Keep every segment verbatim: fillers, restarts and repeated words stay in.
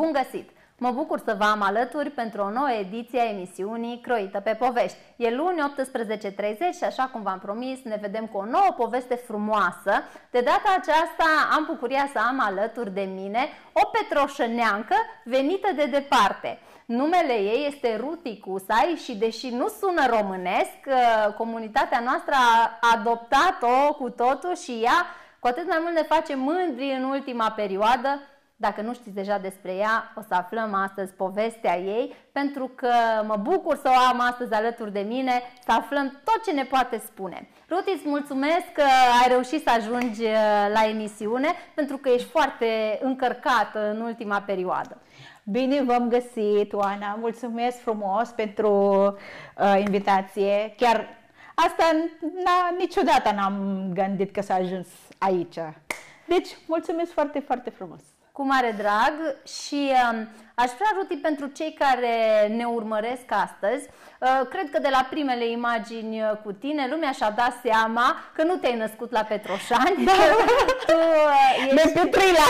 Bun găsit! Mă bucur să vă am alături pentru o nouă ediție a emisiunii Croită pe Povești. E luni, optsprezece și treizeci și așa cum v-am promis, ne vedem cu o nouă poveste frumoasă. De data aceasta am bucuria să am alături de mine o petroșăneancă venită de departe. Numele ei este Ruti Cusai și deși nu sună românesc, comunitatea noastră a adoptat-o cu totul și ea cu atât mai mult ne face mândri în ultima perioadă. Dacă nu știți deja despre ea, o să aflăm astăzi povestea ei, pentru că mă bucur să o am astăzi alături de mine, să aflăm tot ce ne poate spune. Ruti, îți mulțumesc că ai reușit să ajungi la emisiune, pentru că ești foarte încărcată în ultima perioadă. Bine v-am găsit, Oana! Mulțumesc frumos pentru uh, invitație. Chiar asta niciodată n-am gândit că s-a ajuns aici. Deci, mulțumesc foarte, foarte frumos! Cu mare drag și uh, aș vrea, Ruti, pentru cei care ne urmăresc astăzi, uh, cred că de la primele imagini cu tine, lumea și-a dat seama că nu te-ai născut la Petroșani, da. tu uh, ești... de Petrila.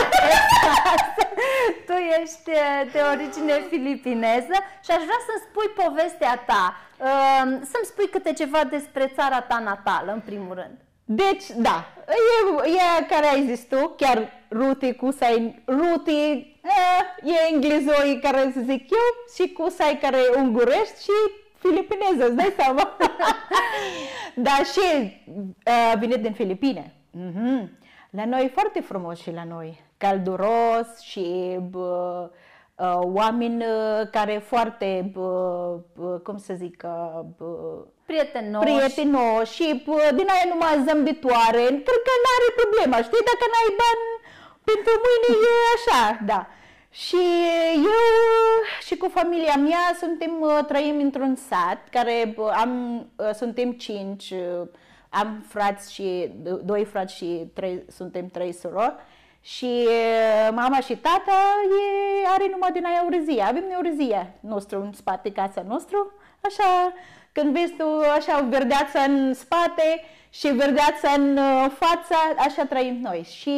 Tu ești de origine filipineză și aș vrea să-mi spui povestea ta, uh, să-mi spui câte ceva despre țara ta natală, în primul rând. Deci, da, e, e care ai zis tu, chiar Ruti Cusai, Ruti e englezoi care să zic eu și Cusai care e ungurești și filipineză, îți dai seama? Da, și uh, vine din Filipine. Mm-hmm. La noi e foarte frumos și la noi, calduros și uh, uh, oameni care foarte, uh, cum să zic, uh, prietenoși. prietenoși și din aia numai zâmbitoare. Cred că n-are problema, știi? Dacă n-ai bani, pentru mâine e așa, da. Și eu și cu familia mea suntem, trăim într-un sat care am, suntem cinci, am frați și, doi frați și trei, suntem trei surori. Și mama și tata e, are numai din aia urăzia. Avem urăzia nostru în spate, casa nostru, așa. Când vezi tu așa o verdeață în spate și verdeață în față, așa trăim noi. Și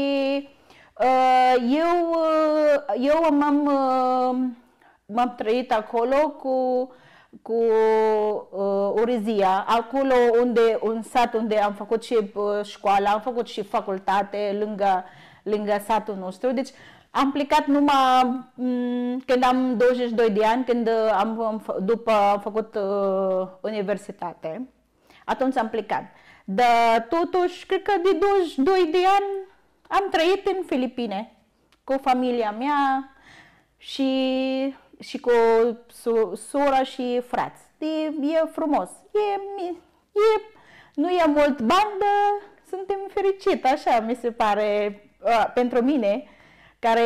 uh, eu, eu m-am, m-am trăit acolo cu, cu uh, Urezia, acolo unde, un sat unde am făcut și uh, școală, am făcut și facultate lângă, lângă satul nostru. Deci am plecat numai m, când am douăzeci și doi de ani, când am, după am făcut uh, universitate. Atunci am plecat. Dar totuși, cred că de douăzeci și doi de ani am trăit în Filipine cu familia mea și, și cu su, sora și frați. E, e frumos. E, e, nu e mult bani, dar suntem fericiți, așa mi se pare, uh, pentru mine, care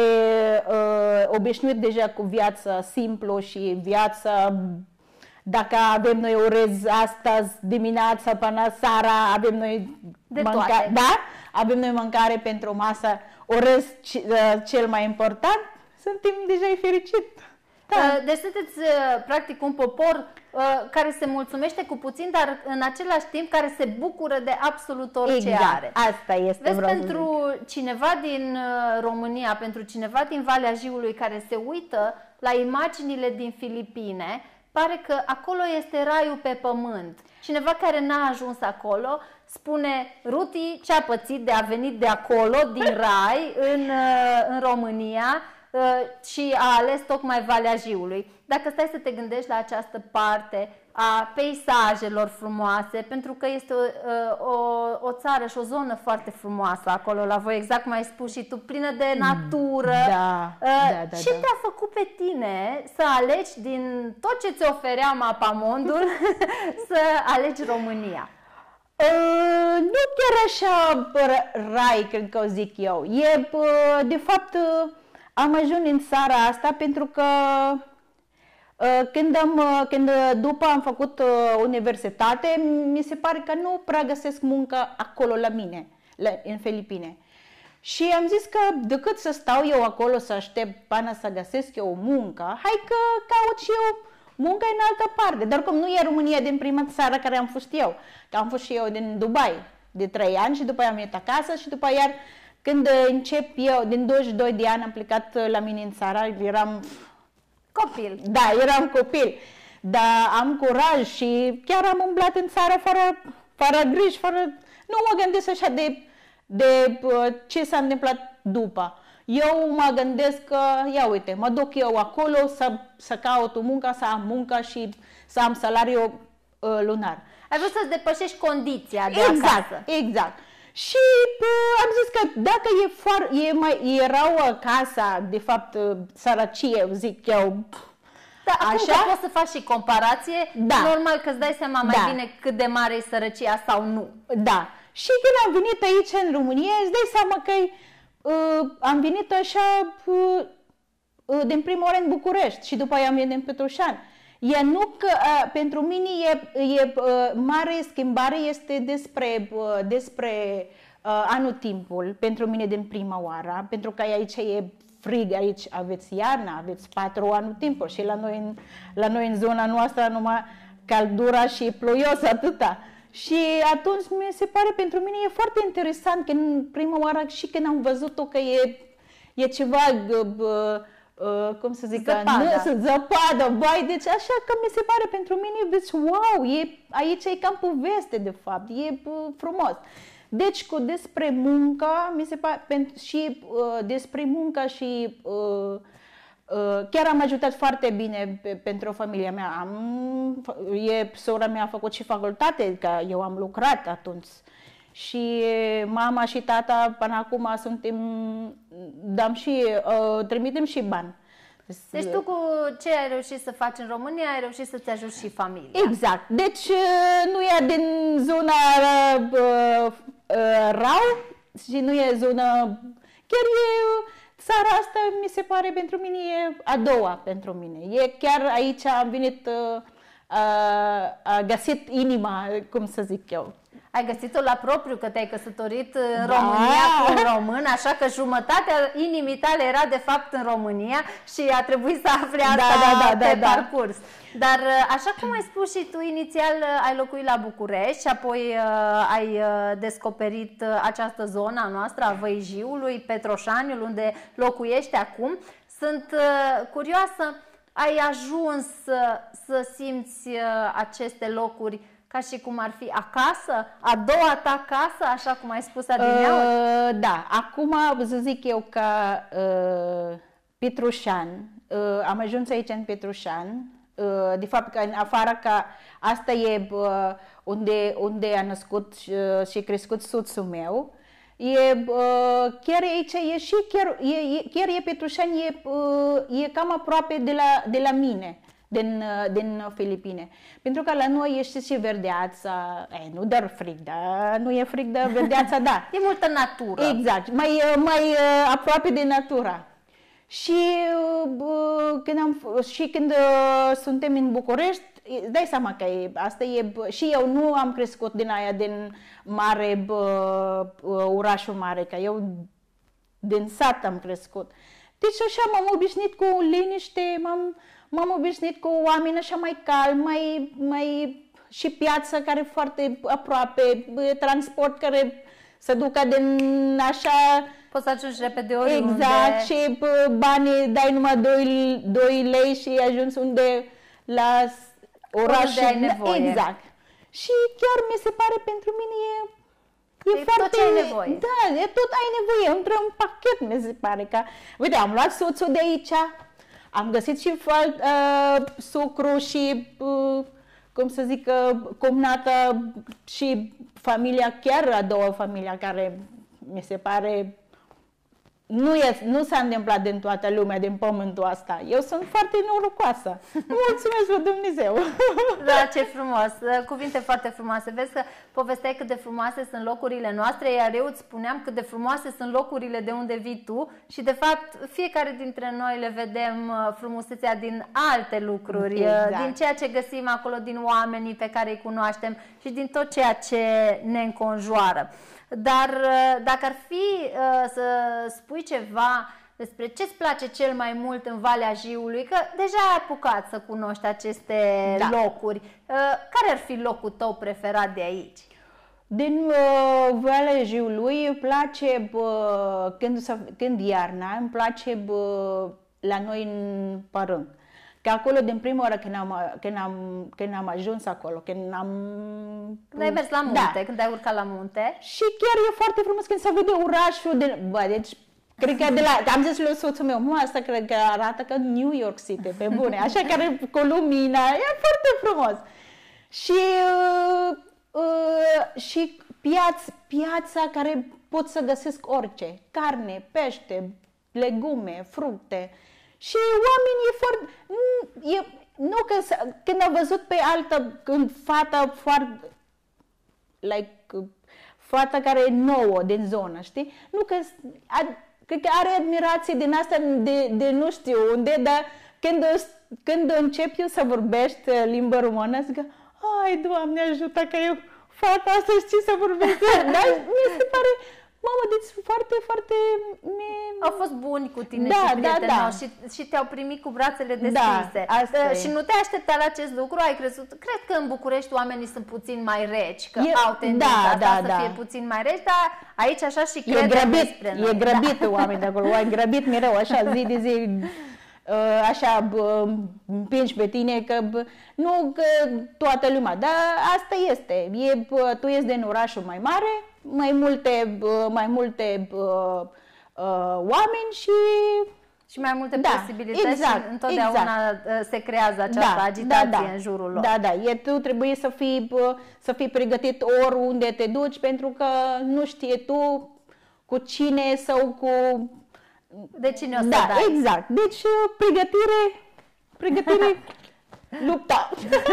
uh, obișnuit deja cu viața simplu și viața, dacă avem noi orez astăzi dimineața până seara, avem noi mâncare, da? Avem noi mâncare pentru masă, orez cel mai important, suntem deja fericiți. Da. Deci sunteți practic un popor care se mulțumește cu puțin, dar în același timp care se bucură de absolut orice exact. are. Asta este. Vezi, pentru cineva din România, pentru cineva din Valea Jiului care se uită la imaginile din Filipine, pare că acolo este raiul pe pământ. Cineva care n-a ajuns acolo spune: Ruti, ce-a pățit de a venit de acolo, din rai, în, în România, și a ales tocmai Valea Jiului. Dacă stai să te gândești la această parte a peisajelor frumoase, pentru că este o, o, o țară și o zonă foarte frumoasă acolo la voi, exact cum ai spus și tu, plină de natură. Da, da, da, ce da. te-a făcut pe tine să alegi din tot ce ți oferea Mapamondul să alegi România? Uh, nu chiar așa rai, cred că o zic eu. E, de fapt, am ajuns în țara asta pentru că când, am, când după am făcut universitate, mi se pare că nu prea găsesc muncă acolo la mine, la, în Filipine. Și am zis că decât să stau eu acolo să aștept până să găsesc eu o muncă, hai că caut și eu muncă în altă parte. Dar cum nu e România din prima țară care am fost eu, că am fost și eu din Dubai de trei ani și după aia am venit acasă și după iar când încep eu, din douăzeci și doi de ani am plecat la mine în țară, eram copil. Da, eram copil, dar am curaj și chiar am umblat în țară fără, fără griji, fără... Nu mă gândesc așa de, de ce s-a întâmplat după. Eu mă gândesc că, ia uite, mă duc eu acolo să, să caut o muncă, să am muncă și să am salariu uh, lunar. Ai vrut să-ți depășești condiția de exact, acasă. Exact. Și uh, am zis că dacă e foarte, e mai, erau casa, de fapt, uh, sărăcie, zic eu, da, acum așa? că poți să faci și comparație, da. Normal că îți dai seama mai da. bine cât de mare e sărăcia sau nu. Da. Și când am venit aici în România, îți dai seama că uh, am venit așa uh, uh, din prima oară în București și după aia am venit în Petroșani. E nu că uh, pentru mine e, e uh, mare schimbare este despre, uh, despre uh, anotimpul pentru mine din prima oară, pentru că aici e frig, aici aveți iarna, aveți patru anotimpuri și la noi, în, la noi în zona noastră numai căldura și ploios atâta. Și atunci mi se pare pentru mine e foarte interesant că în prima oară și când am văzut-o că e, e ceva uh, uh, cum să zic, zăpadă. zăpadă, vai, deci așa că mi se pare pentru mine, deci wow, e, aici e cam poveste de fapt, e uh, frumos. Deci cu despre muncă, mi se pare, și uh, despre muncă și uh, uh, chiar am ajutat foarte bine pe, pentru familia mea. Am, e, sora mea a făcut și facultate, că eu am lucrat atunci. Și mama și tata până acum suntem, dăm și, uh, trimitem și bani. Deci tu cu ce ai reușit să faci în România, ai reușit să-ți ajuți și familia. Exact. Deci nu e din zona uh, uh, rău și nu e zona... Chiar e țara asta, mi se pare, pentru mine e a doua pentru mine. E chiar aici am venit, uh, uh, a găsit inima, cum să zic eu. Ai găsit-o la propriu, că te-ai căsătorit în da. România cu un român, așa că jumătatea inimii tale era de fapt în România și a trebuit să afli asta da, da, da, pe da, parcurs. Dar așa cum ai spus și tu, inițial ai locuit la București și apoi uh, ai uh, descoperit uh, această zonă a noastră a Văijiului, Petroșaniul, unde locuiești acum. Sunt uh, curioasă, ai ajuns uh, să simți uh, aceste locuri ca și cum ar fi acasă, a doua ta casă, așa cum ai spus adineauri? Uh, da, acum să zic eu că uh, Petroșan, uh, am ajuns aici în Petroșan, uh, de fapt că în afară că asta e uh, unde, unde a născut uh, și crescut soțul meu, e, uh, chiar aici e și chiar e, chiar e Petroșan, e, uh, e cam aproape de la, de la mine. Din, din Filipine. Pentru că la noi este și verdeața, e, nu doar frig, dar nu e frig, dar verdeața, da. E multă natură. Exact, mai, mai aproape de natura. Și când, am, și când suntem în București, dai seama că e, asta e, și eu nu am crescut din aia, din mare, orașul mare, că eu din sat am crescut. Deci așa m-am obișnuit cu liniște, m-am M-am obișnuit cu oameni așa mai calmi, mai, mai și piața care e foarte aproape, transport care se ducă din așa... Poți să ajungi repede oriunde. Exact, și banii dai numai doi lei și ajungi unde la oraș. Unde ai nevoie. Exact. Și chiar mi se pare pentru mine e... E, e foarte, tot ce ai nevoie. Da, e tot ai nevoie, între un pachet mi se pare că... Uite, am luat soțul de aici. Am găsit și uh, sucru și, uh, cum să zic, uh, cumnată și familia, chiar a doua familia care mi se pare nu, e, nu s-a întâmplat din toată lumea, din pământul ăsta. Eu sunt foarte norocoasă. Mulțumesc lui Dumnezeu! Da, ce frumos! Cuvinte foarte frumoase. Vezi că povesteai cât de frumoase sunt locurile noastre, iar eu îți spuneam cât de frumoase sunt locurile de unde vii tu și, de fapt, fiecare dintre noi le vedem frumusețea din alte lucruri, exact. Din ceea ce găsim acolo, din oamenii pe care îi cunoaștem și din tot ceea ce ne înconjoară. Dar dacă ar fi să spui ceva despre ce-ți place cel mai mult în Valea Jiului, că deja ai apucat să cunoști aceste da. locuri, care ar fi locul tău preferat de aici? din uh, Valea Jiului îmi place, bă, când, când iarna, îmi place bă, la noi în Părâng. Că acolo, din prima oară când am, când am, când am ajuns acolo, când am... Când ai mers la munte, da. când ai urcat la munte. Și chiar e foarte frumos când se vede orașul. De, bă, deci, cred că de la... Am zis lui soțul meu, mă, asta cred că arată ca New York City, pe bune. Așa care cu lumina, e foarte frumos. Și... Uh, uh, și piața, piața care pot să găsesc orice. Carne, pește, legume, fructe. Și oamenii e foarte... E, nu că când am văzut pe altă, când fata foarte... Like, fata care e nouă din zonă, știi? Nu că... A, cred că are admirație din asta de, de nu știu unde, dar când, când încep eu să vorbești limba română, zic că, ai, Doamne ajută că eu fata asta știi să vorbește. Dar mi se pare... Mamă, deci foarte, foarte... Au fost buni cu tine da, și prietenoși da, da. și, și te-au primit cu brațele deschise. Da, asta uh, e. și nu te-ai așteptat la acest lucru? Ai crezut? Cred că în București oamenii sunt puțin mai reci, că e, au tendința da, asta da, să da. fie puțin mai reci, dar aici așa și E credem grăbit, despre noi. e grăbit da. Oameni de acolo, ai grăbit mereu, așa, zi de zi, așa, împingi pe tine, că nu că toată lumea, dar asta este, e, tu ești din orașul mai mare, mai multe, mai multe uh, uh, oameni și... Și mai multe da, posibilități exact, și întotdeauna exact. se creează această da, agitație da, da, în jurul lor. Da, da, e, tu trebuie să fii, să fii pregătit oriunde te duci, pentru că nu știi tu cu cine sau cu... De cine o să da, dai. exact. Deci, pregătire, pregătire, lupta.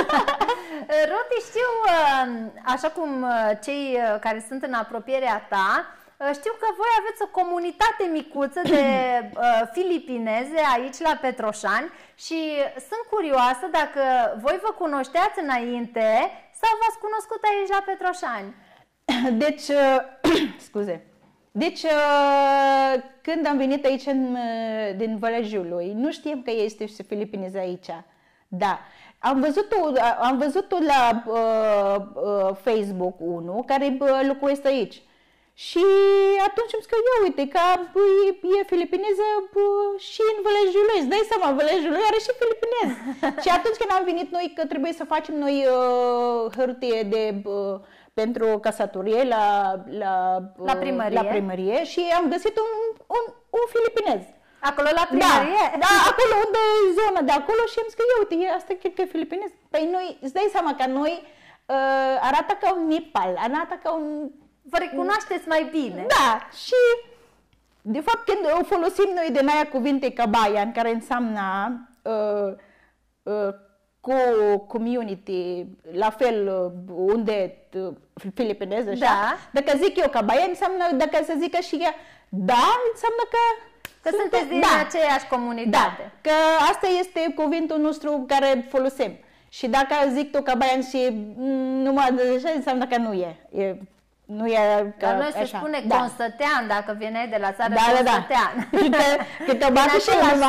Roti, știu, așa cum cei care sunt în apropierea ta, știu că voi aveți o comunitate micuță de uh, filipineze aici la Petroșani și sunt curioasă dacă voi vă cunoșteați înainte sau v-ați cunoscut aici la Petroșani. Deci, uh, scuze, deci uh, când am venit aici în, din Valea Jiului, nu știam că este și filipineze aici. Da. Am văzut-o, am văzut-o la uh, uh, Facebook unul care uh, locuiește aici. Și atunci îmi zic că, ia uite, că e, e filipineză și în Valea Jiului. Îți dai seama, Valea Jiului are și filipinez. Și atunci când am venit noi, că trebuie să facem noi uh, hârtie de, uh, pentru căsătorie la, la, uh, la, primărie. la primărie și am găsit un, un, un filipinez. Acolo la primărie? Da, da, acolo unde e zona de acolo și am zis că, ia uite, asta cred că e filipinez. Păi noi, îți dai seama că noi uh, arată ca un Nepal, arată ca un... Vă recunoașteți mai bine. Da, și de fapt când o folosim noi din aia cuvinte cabayan, care înseamnă uh, uh, cu community, la fel uh, unde uh, filipineză, așa, da. Dacă zic eu cabayan, înseamnă, dacă să zică și ea, da, înseamnă că Că sunt, sunteți din da, aceeași comunitate. Da, că asta este cuvântul nostru care folosim. Și dacă zic tu cabayan și numai de așa, înseamnă că nu e. e Nu e Dar noi se așa. spune Da. Consătean, dacă vine de la țară, da, Consătean. Da, da. Că te bate și inima.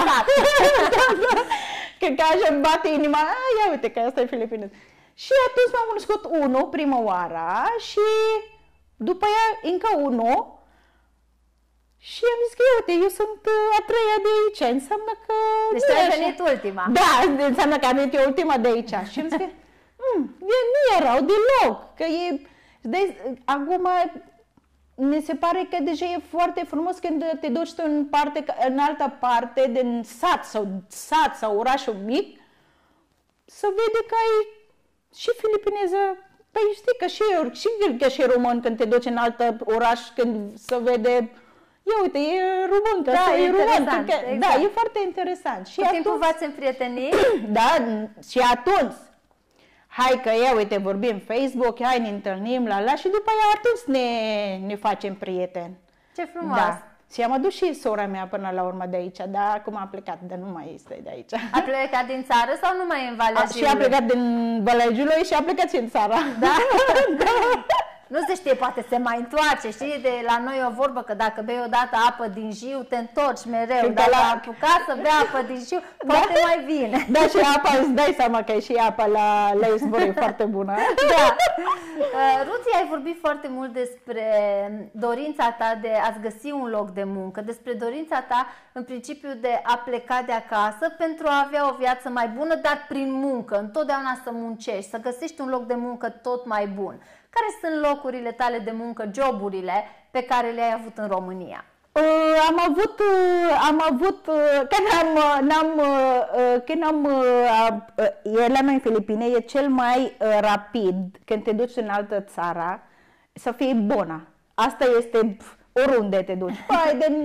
Că așa bate inima, a, ia uite că asta e filipinez. Și atunci m-am cunoscut unul prima oară și după aia încă unul. Și am zis că, uite, eu sunt a treia de aici, înseamnă că... Deci tu ai venit ultima. Da, înseamnă că am venit eu ultima de aici. Și am zis că, nu e rău deloc, că e... De, acum, mi se pare că deja e foarte frumos când te duci în, parte, în altă parte, din sat sau sat sau orașul mic, să vede că ai și filipineză. Păi știi că și eu, și că și român când te duci în alt oraș, când se vede, ia uite, e român, că da, e român. interesant, Că, exact. Da, e foarte interesant. Și Cu atunci, timpul v-ați împrietenit? Da, și atunci, hai că ia uite, vorbim Facebook, hai ne întâlnim, la la, și după aia atunci ne, ne facem prieteni. Ce frumos! Da. Și am adus și sora mea până la urmă de aici, dar acum a plecat, dar nu mai este de aici. A plecat din țară sau nu mai e în Valea Jiului? Și a plecat din Valea Jiului și a plecat și în țară. Da? Da. nu se știe, poate se mai întoarce, știi, de la noi e o vorbă că dacă bei odată apă din jiu, te întorci mereu, dacă la... apucat să bea apă din jiu, poate da? mai vine. Da, și apa, îți dai seama că e și apa la, la izvor e foarte bună. Da. Ruti, ai vorbit foarte mult despre dorința ta de a-ți găsi un loc de muncă, despre dorința ta, în principiu, de a pleca de acasă pentru a avea o viață mai bună, dar prin muncă, întotdeauna să muncești, să găsești un loc de muncă tot mai bun. Care sunt locurile tale de muncă, joburile pe care le-ai avut în România? Uh, am avut, uh, am avut, uh, când am, n-am, uh, când am, uh, uh, e la noi în Filipine, e cel mai uh, rapid când te duci în altă țară să fii bună. Asta este pf, oriunde te duci. Păi, de...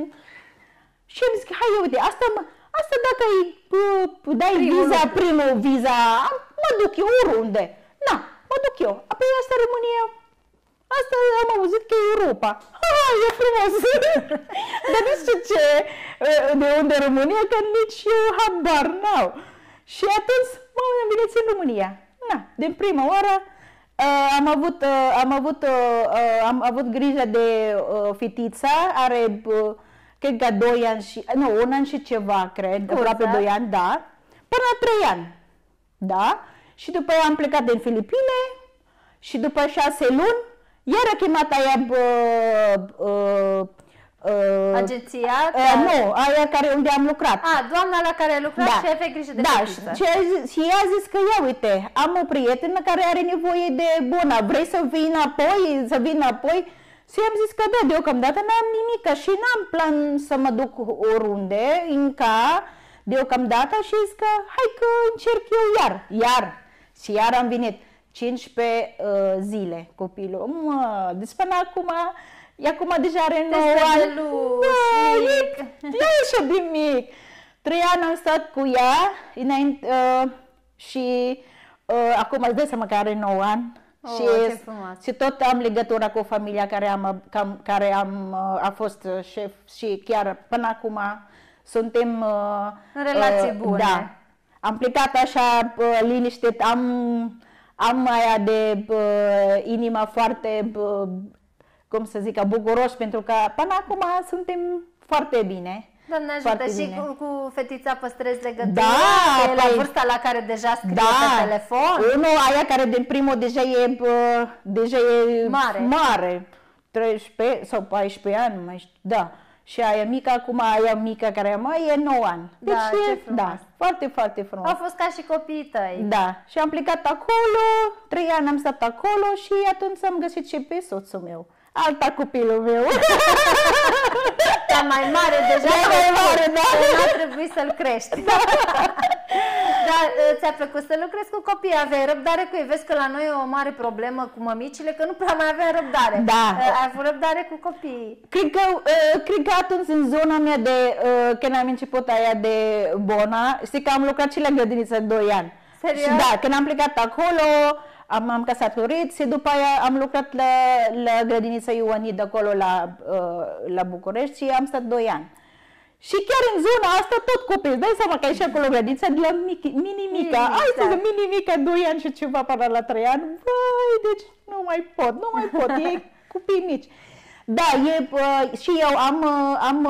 Și am zis, hai, uite, asta, asta dacă îi uh, dai primul viza, lucru. primul viza, mă duc eu oriunde. Na, mă duc eu. Apoi asta România. Asta am auzit că e Europa. Ah, e frumos! Dar nu știu ce, de unde România, că nici eu habar n-au. Și atunci, mă, am venit în România. Na, din prima oară uh, am avut, uh, am avut, uh, am avut grijă de uh, fetița, are, uh, cred că doi ani și, nu, un an și ceva, cred, Curza. aproape doi ani, da, până la trei ani, da? Și după aia am plecat din Filipine și după șase luni, iar a chemat aia uh, uh, uh, agenția? Uh, nu, aia care unde am lucrat. A, doamna la care ai lucrat, da. Și ai avut grijă de da, fetiță. Și, și ea a zis că, ia uite, am o prietenă care are nevoie de bună, vrei să vii înapoi, să vii înapoi? Și am zis că da, deocamdată n-am nimic și n-am plan să mă duc oriunde, încă, deocamdată, și zis că hai că încerc eu iar, iar, și iar am venit. cincisprezece uh, zile copilul. Mă, deci până acum, e acum deja are nouă ani. mic. E așa de mic. Trei ani am stat cu ea înainte, uh, și uh, acum îți dai seama că are nouă ani. Oh, și, și tot am legătura cu familia care, am, cam, care am, a fost șef și chiar până acum suntem uh, în relații uh, bune. Da. Am plecat așa uh, liniștit, am Am aia de uh, inima foarte, uh, cum să zic, bucuroși, pentru că până acum suntem foarte bine. Doamne ajută, și bine. Cu, cu fetița păstrezi legătura? Da, e la vârsta la care deja scrie da, pe telefon? Unul, aia care din primul deja e, uh, deja e mare. mare, treisprezece sau paisprezece ani, mai știu, da. Și aia mică, acum aia mică care mai e nouă ani. Deci da, e, ce frumos. Da, foarte, foarte frumos. Au fost ca și copiii tăi. Da, și am plecat acolo, trei ani am stat acolo și atunci am găsit și pe soțul meu. Alta copilul meu. Cea mai mare deja, mai mare, da. Nu a trebuit să-l crești. Da. Dar ți-a plăcut să lucrezi cu copii, aveai răbdare cu ei? Vezi că la noi e o mare problemă cu mămicile, că nu prea mai aveai răbdare. Da. Ai avut răbdare cu copiii? Cred că, cred că atunci în zona mea de, când am început aia de Bona, știi că am lucrat și la grădiniță doi ani. Serios? Și da, când am plecat acolo, am, am căsătorit și după aia am lucrat la, la grădinița Ioanid acolo la, la București și am stat doi ani. Și chiar în zona asta tot copii, dai seama că e și acolo grădinița de la mini-mica, hai să mini-mica, doi ani și ceva până la trei ani, vai, deci nu mai pot, nu mai pot, e copii mici. Da, e, uh, și eu am, uh, am,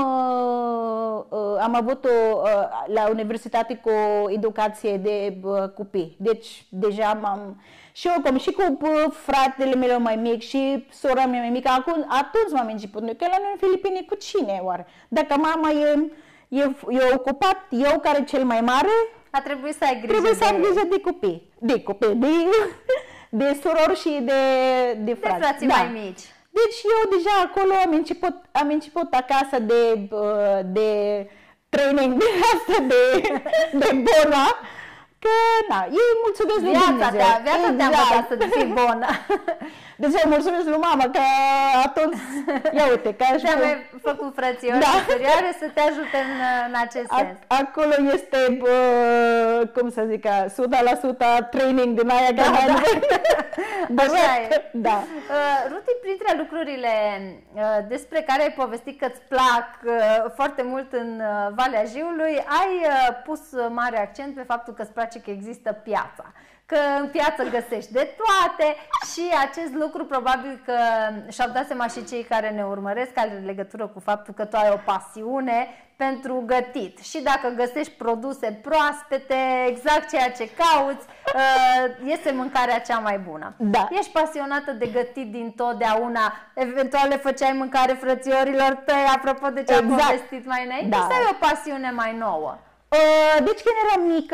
uh, am avut o, uh, la universitate cu educație de uh, copii, deci deja am și oricum și cu uh, fratele meu mai mic și sora mea mai mică, acum, atunci m-am început, că la noi în Filipine cu cine oare? Dacă mama e, e, e ocupat, eu care cel mai mare, a trebuit să ai grijă trebuie de să am grijă de copii, de copii, de, de surori și de, de frați. De frații da. mai mici. Deci eu deja acolo am început, am început acasă de, de training de asta de, de bună, că na, ei mulțumesc lui Dumnezeu. Viața te-a învățat să fii bună. Deci eu mulțumesc lui mama că atunci, ia uite, că și-a mai făcut frățiori da. superioare să te ajute în, în acest A, sens. Acolo este, bă, cum să zic, o sută la sută training din aia da, da. da. Așa e. Da. Uh, Ruti, printre lucrurile uh, despre care ai povestit că îți plac uh, foarte mult în uh, Valea Jiului, ai uh, pus mare accent pe faptul că îți place că există piața. că în piață găsești de toate și acest lucru probabil că și-au dat seama și cei care ne urmăresc, are legătură cu faptul că tu ai o pasiune pentru gătit și dacă găsești produse proaspete, exact ceea ce cauți, iese mâncarea cea mai bună. Da. Ești pasionată de gătit din totdeauna, eventual le făceai mâncare frățiorilor tăi, apropo de ce exact. am povestit mai înainte, da. Sau e o pasiune mai nouă? Deci când eram mică,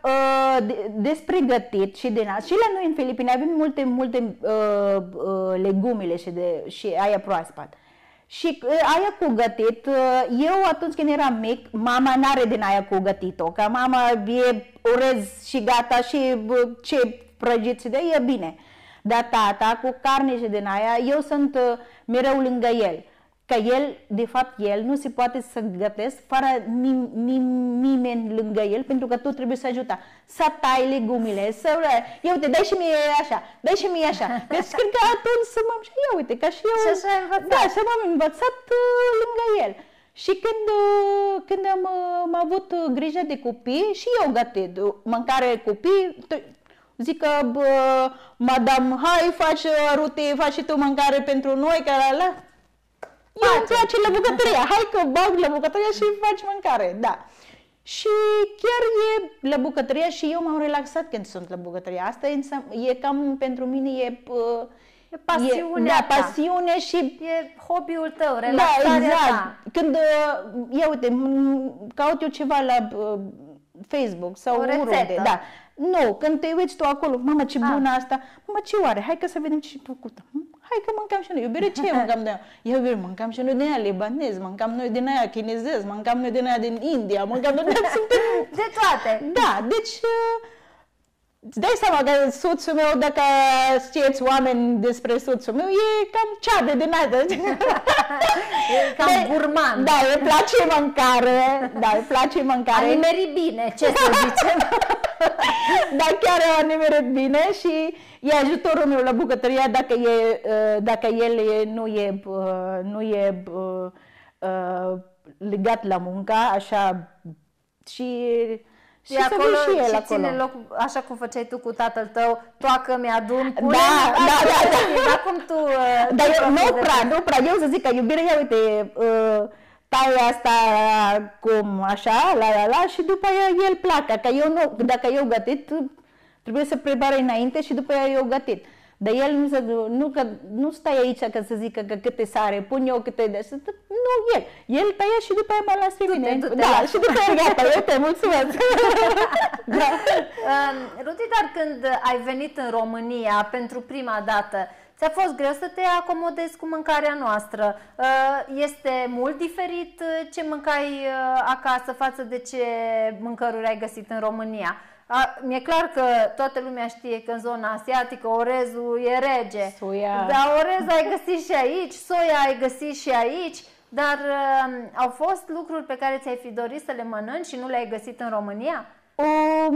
despre gătit și din asta, și la noi în Filipine avem multe, multe legumele și, de, și aia proaspăt. Și aia cu gătit, eu atunci când eram mic, mama n-are din aia cu gătit-o, că mama e orez și gata și ce prăjiți de e bine. Dar tata cu carne și din aia, eu sunt mereu lângă el. Că el, de fapt, el nu se poate să gătesc fără nim, nim, nimeni lângă el, pentru că tu trebuie să ajuta, să tai legumile, să... Ia uite, dai și mie așa, dai și mie așa. Deci cred că atunci să mă... Ia uite, ca și eu... Și așa ai învățat. Da, și m-am învățat uh, lângă el. Și când, uh, când am, uh, am avut grijă de copii, și eu gătit mâncare copii, zic că, bă, madame, hai, faci rute, faci și tu mâncare pentru noi, că la la... Eu îmi place la bucătăria, hai că bag la bucătăria și faci mâncare, da. Și chiar e la bucătăria și eu m-am relaxat când sunt la bucătăria. Asta e, e cam pentru mine, e, e pasiunea e, da, pasiune și... E hobby-ul tău, relaxarea da, exact. ta. Când, ia uite, caut eu ceva la Facebook sau oriunde, da. Nu, când te uiți tu acolo, mama ce bună ah. asta, mama ce oare, hai că să vedem ce e făcută. Hai că mâncam și noi, iubire ce mâncam de aia? Iubire, mâncam și noi din aia libanez, mâncam noi din aia chinezez, mâncam noi din aia din India, mâncam noi din aia, de toate. Da, deci îți dai seama că soțul meu, dacă știți oameni despre soțul meu, e cam ceadă din aia. E cam de, gurmand. Da, îi place mâncare, da, îi place mâncare. A nimerit bine, ce să zicem. Dar chiar a nimerit bine și e ajutorul meu la bucătăria dacă, e, dacă el e, nu e, nu e uh, legat la muncă, așa, și... Și, și acolo, și el și acolo. ține loc, așa cum făceai tu cu tatăl tău, toacă mi-adun, pune, da, da, da, da. Dar cum tu... Dar eu, nu prea, nu prea, eu să zic că iubire, ia uite, uh, tai asta cum așa, la la la, și după aia el pleacă, că eu nu, dacă eu gătit, trebuie să prepare înainte și după aia eu gătit. Dar el nu, nu, că, nu stai aici ca să zică că câte sare, pun eu câte de... Nu, el. El tăia și după aia mă las pe mine. Da, și după aia gata, eu te mulțumesc. Da. Uh, Ruti, dar când ai venit în România pentru prima dată, ți-a fost greu să te acomodezi cu mâncarea noastră? Uh, este mult diferit ce mâncai acasă față de ce mâncăruri ai găsit în România? Mi-e clar că toată lumea știe că în zona asiatică orezul e rege. Soia. Dar orez ai găsit și aici, soia ai găsit și aici, dar uh, au fost lucruri pe care ți-ai fi dorit să le mănânci și nu le-ai găsit în România? Um,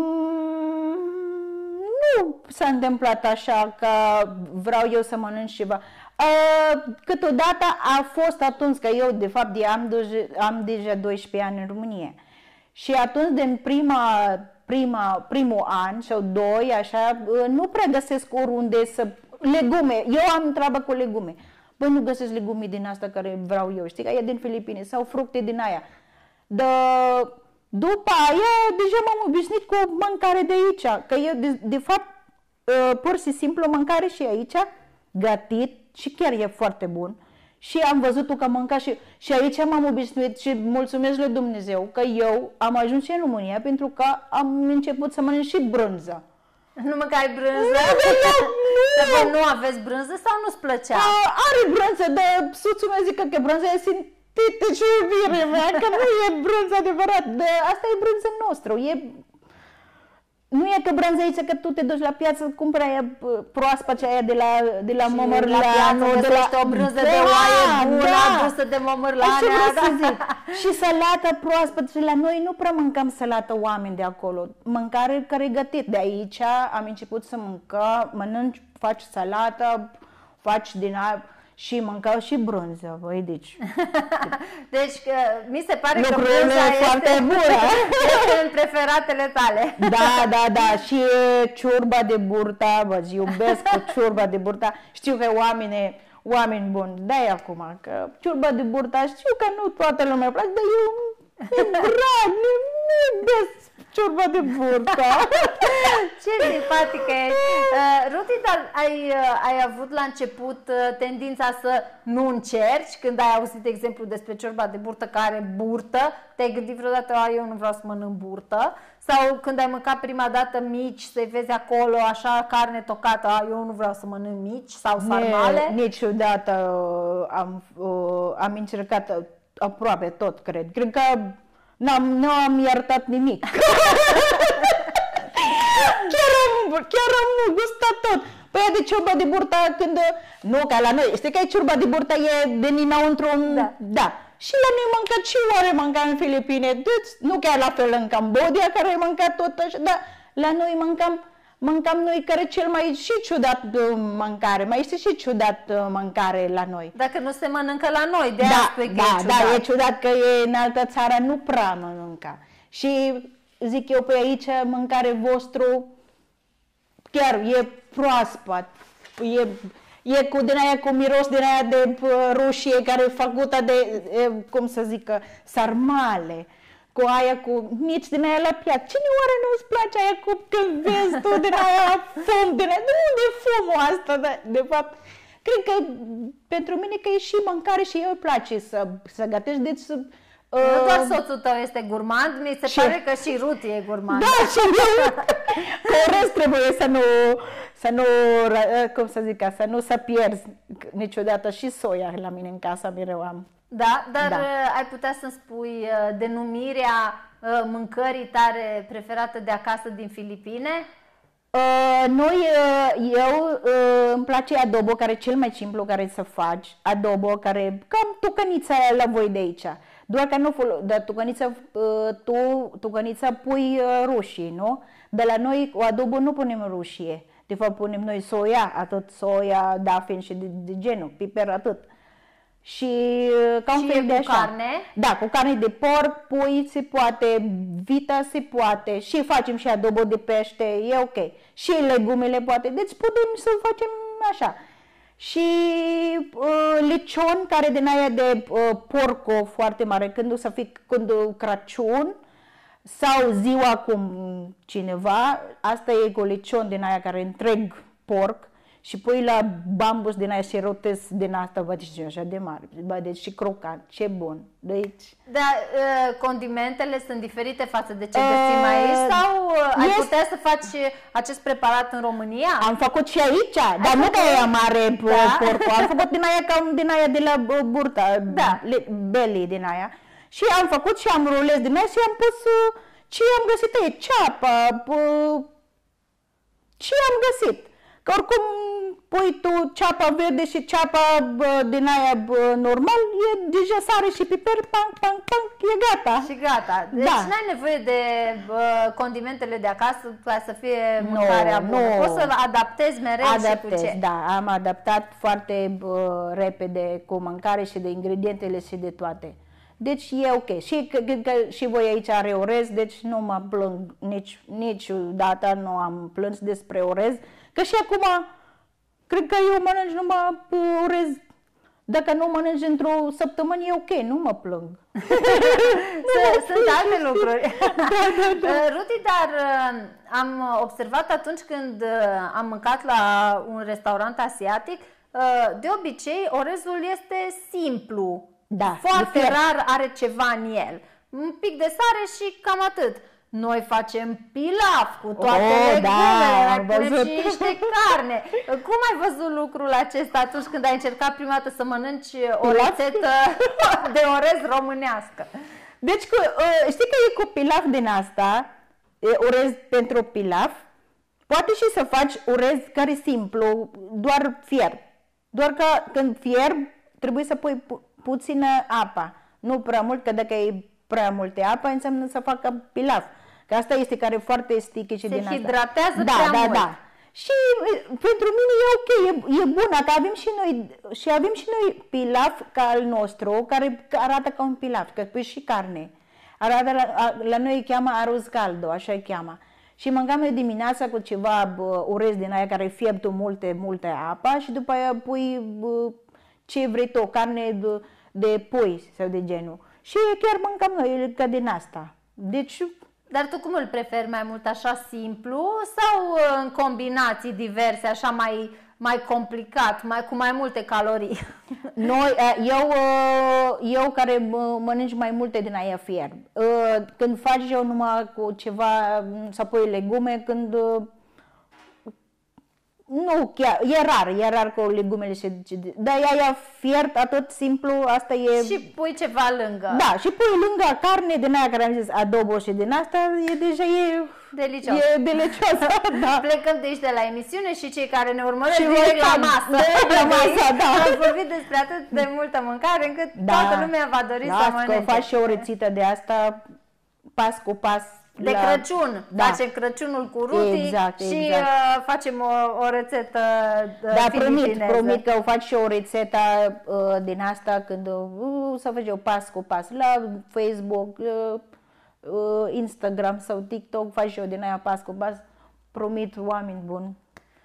nu s-a întâmplat așa că vreau eu să mănânc ceva. Uh, câteodată a fost atunci că eu de fapt am, am deja doisprezece ani în România. Și atunci din prima Prima, primul an sau doi, așa, nu prea găsesc oriunde să... Legume, eu am treabă cu legume. Băi, nu găsesc legume din asta care vreau eu, știi, că e din Filipine sau fructe din aia. De, după aia, deja m-am obișnuit cu mâncare de aici, că eu, de, de fapt, pur și simplu mâncare și aici, gătit și chiar e foarte bun. Și am văzut-o că mânca și, și aici m-am obișnuit și mulțumesc lui Dumnezeu că eu am ajuns și în România pentru că am început să mănânc și brânză. Nu mâncai brânză? Nu, nu. Nu aveți brânză sau nu-ți plăcea? A, are brânză, dar soțul meu zică că brânza e sintetică și iubirea mea, că nu e brânză adevărat. De, asta e brânză noastră, e... Nu e că brânză aici că tu te duci la piață, cumperi aia proaspăt aia de la, de la Mămărleanu, de la o brânză de oaie bună, da, adusă de Mămărleanu. Da. Și salată proaspăt. Și la noi nu prea mâncăm salată oameni de acolo. Mâncare care e gătit. De aici am început să mâncăm, mănânci, faci salată, faci din aia. și mâncau și brânză, băi, deci... Deci mi se pare că lucrurile brânza foarte este, bună. este în preferatele tale. Da, da, da, și ciorba de burta, vă iubesc cu ciorba de burta. Știu că oamenii, oameni buni, dai acum, că ciorba de burta, știu că nu toată lumea place, dar eu e drag, nu iubesc ciorba de burta. Ce simpatică e! Uh, Ruti, dar ai, uh, ai avut la început uh, tendința să nu încerci când ai auzit, de exemplu, despre ciorba de burtă care are burtă? Te-ai gândit vreodată, a, eu nu vreau să mănânc burtă? Sau când ai mâncat prima dată mici, să-i vezi acolo așa carne tocată, a, eu nu vreau să mănânc mici sau sarmale? Ne, niciodată uh, am, uh, am încercat uh, aproape tot, cred. Cred că n-am, nu am iertat nimic. chiar, am, chiar am gustat tot. Păi de ciorba de burta când... Nu, ca la noi. Știi că ciorba de burta e de dinăuntru... Da. Da. Și la noi mâncat și oare mânca în Filipine. Deci, nu chiar la fel în Cambodia, care ai mâncat tot așa, dar la noi mâncam... Mâncam noi care cel mai și ciudat mâncare, mai este și ciudat mâncare la noi. Dacă nu se mănâncă la noi, de da, aia spui că da, e ciudat. Da, e ciudat că e în altă țară nu prea mănânca. Și zic eu, pe aici mâncare vostru chiar e proaspăt, e, e cu din aia cu miros din aia de roșie care e făcută de, e, cum să zică, sarmale. Cu aia cu mici din aia la piață. Cine oare nu-ți place aia cu când vezi tu din aia fum, din aia? De unde e fumul asta? De, de fapt, cred că pentru mine că e și mâncare și eu îmi place să, să gătești, deci să... Nu uh, doar soțul tău este gurmand, mi se și... pare că și Ruti e gurmand. Da, și eu, corect, trebuie să nu, să nu, cum să zic, să nu să pierzi niciodată și soia la mine în casa, mereu am. Da, dar da. ai putea să-mi spui uh, denumirea uh, mâncării tare preferată de acasă din Filipine? Uh, noi, uh, eu uh, îmi place adobo, care e cel mai simplu care să faci. Adobo, care cam tucănița la voi de aici. Doar că nu fol- dar tucănița, uh, tu, tucănița pui uh, roșii, nu? De la noi cu adobo nu punem roșie. De fapt punem noi soia, atât soia, dafen și de, de genul, piper, atât. Și ca un și fel cu de așa. carne? Da, cu carne de porc, pui se poate, vita se poate și facem și adobo de pește, e ok. Și legumele poate, deci putem să facem așa. Și uh, lecion, care din aia de uh, porco foarte mare, când o să fie când Crăciun sau ziua cu cineva, asta e cu lecion din aia care întreg porc. Și pui la bambus din aia și rotez din asta, văd și așa de mare, bă, deci și crocant, ce bun. Deci... Dar uh, condimentele sunt diferite față de ce găsim uh, aici sau uh, ai este... putea să faci acest preparat în România? Am făcut și aici, ai dar nu că aia mare da? porco, am făcut din aia cam din aia de la burta, da. belly din aia. Și am făcut și am rulez din aia și am pus uh, ce am găsit aici, ceapă, uh, ce am găsit. Că oricum pui tu ceapa verde și ceapa bă, din aia bă, normal, e deja sare și piper, pang, pang, pang, e gata. Și gata. Deci da. N-ai nevoie de bă, condimentele de acasă ca să fie mâncarea no, bună. No. Poți să adaptezi mereu Adaptez, și cu ce. Da, am adaptat foarte bă, repede cu mâncare și de ingredientele și de toate. Deci e ok. Și că, că și voi aici are orez, deci nu mă plâng nici, niciodată, nu am plâns despre orez. Că și acum, cred că eu mănânc numai orez. Dacă nu mănânci într-o săptămână, e ok, nu mă plâng. Sunt alte lucruri. Da, da, da. Ruti, dar am observat atunci când am mâncat la un restaurant asiatic, de obicei orezul este simplu. Da, foarte rar are ceva în el. Un pic de sare și cam atât. Noi facem pilaf cu toate oh, legumele, da, mai punem și niște carne. Cum ai văzut lucrul acesta atunci când ai încercat prima dată să mănânci o pilaf? Rețetă de orez românească? Deci, cu, știi că e cu pilaf din asta, e orez pentru pilaf, poate și să faci orez care e simplu, doar fierb. Doar că când fierb, trebuie să pui pu puțină apă, nu prea mult, că dacă e prea multe apă, înseamnă să facă pilaf. Că asta este care e foarte sticky și se din asta. hidratează da, prea da, mult. Da. Și pentru mine e ok, e, e bună, că avem și noi, și avem și noi pilaf ca al nostru, care arată ca un pilaf, că pui și carne. Arată la, la noi îi cheamă arroz caldo, așa îi cheamă. Și mâncam eu dimineața cu ceva bă, orez din aia care fieptul multe, multe apa și după aia pui bă, ce vrei tu, carne de, de pui sau de genul. Și chiar mâncam noi ca din asta. Deci... Dar tu cum îl preferi, mai mult așa simplu sau în combinații diverse, așa mai, mai complicat, mai, cu mai multe calorii? Noi, eu, eu care mănânc mai multe din aia fierb. Când faci eu numai cu ceva, să pui legume, când... Nu, chiar, e rar, e rar cu legumele și... Dar aia fiert, atât simplu, asta e... Și pui ceva lângă. Da, și pui lângă carne din aia care am zis, adobo și din asta, e deja e... Delicios. E delicios, da. Plecăm de aici de la emisiune și cei care ne urmăresc și direct la masă. Direct la masă, da. Am vorbit despre atât de multă mâncare încât da. toată lumea va dori da, să mănânce. Da, faci și o rețită de asta, pas cu pas. De la... Crăciun, da. Facem Crăciunul cu Ruti exact, și exact. Uh, facem o, o rețetă uh, Da, promit, promit că o fac și o rețetă uh, din asta când uh, să fac eu pas cu pas la Facebook, uh, uh, Instagram sau TikTok, fac și eu din aia pas cu pas, promit, oameni buni.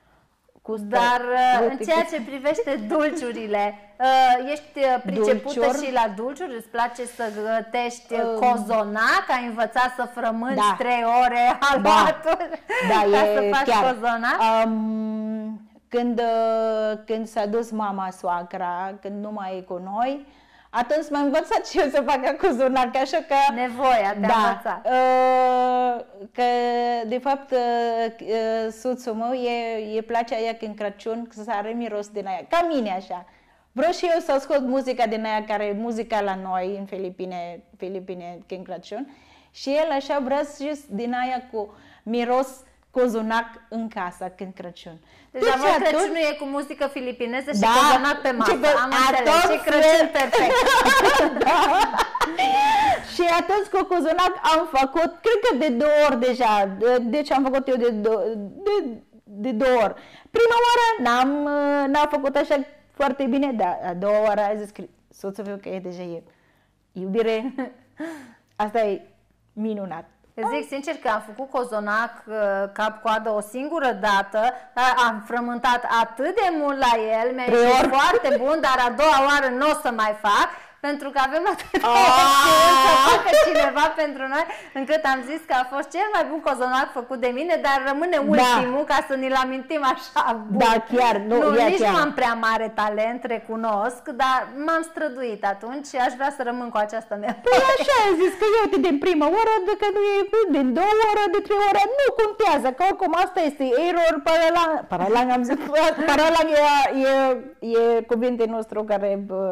Dar în ceea ce privește dulciurile, ești pricepută Dulcior. și la dulciuri? Îți place să gătești um, cozonac? Ai învățat să frămânți da. trei ore aluatul da. da, ca e, să faci chiar. cozonac? Um, când, când s-a dus mama soacra, când nu mai e cu noi, atunci m-am învățat și eu să fac cozonac, așa că... Nevoia te-a da, învățat. Uh, că, de fapt, uh, soțul meu e, e place aia când Crăciun, să are miros din aia, ca mine așa. Vreau și eu să ascult muzica din aia, care e muzica la noi în Filipine, Filipine când Crăciun. Și el așa vrea și din aia cu miros cozonac în casa când Crăciun. Deci, deci atunci... Crăciunul e cu muzică filipineză și da, cozonac pe masă. Pe... Am înțeles. Și Crăciun perfect. Da. Și atunci cu cozonac am făcut, cred că de două ori deja. Deci am făcut eu de, două, de, de două ori. Prima oară n-am, n-am făcut așa foarte bine, dar a doua oară a zis soțul meu că e deja e iubire. Asta e minunat. Zic sincer că am făcut cozonac cap-coadă o singură dată, am frământat atât de mult la el, mi-a ieșit foarte bun, dar a doua oară nu o să mai fac, pentru că avem atât de să facă cineva pentru noi, încât am zis că a fost cel mai bun cozonac făcut de mine, dar rămâne ultimul, da. ca să ne-l amintim așa bun. Da, chiar, nu, nu nici chiar. nu am prea mare talent, recunosc, dar m-am străduit atunci și aș vrea să rămân cu această mea. Păi așa ai zis, că eu din prima oră, dacă nu e din două ore, de trei ore, nu contează, că oricum asta este error, paralang, paralang am zis, paralang e, e, e cuvinte nostru care... Bă,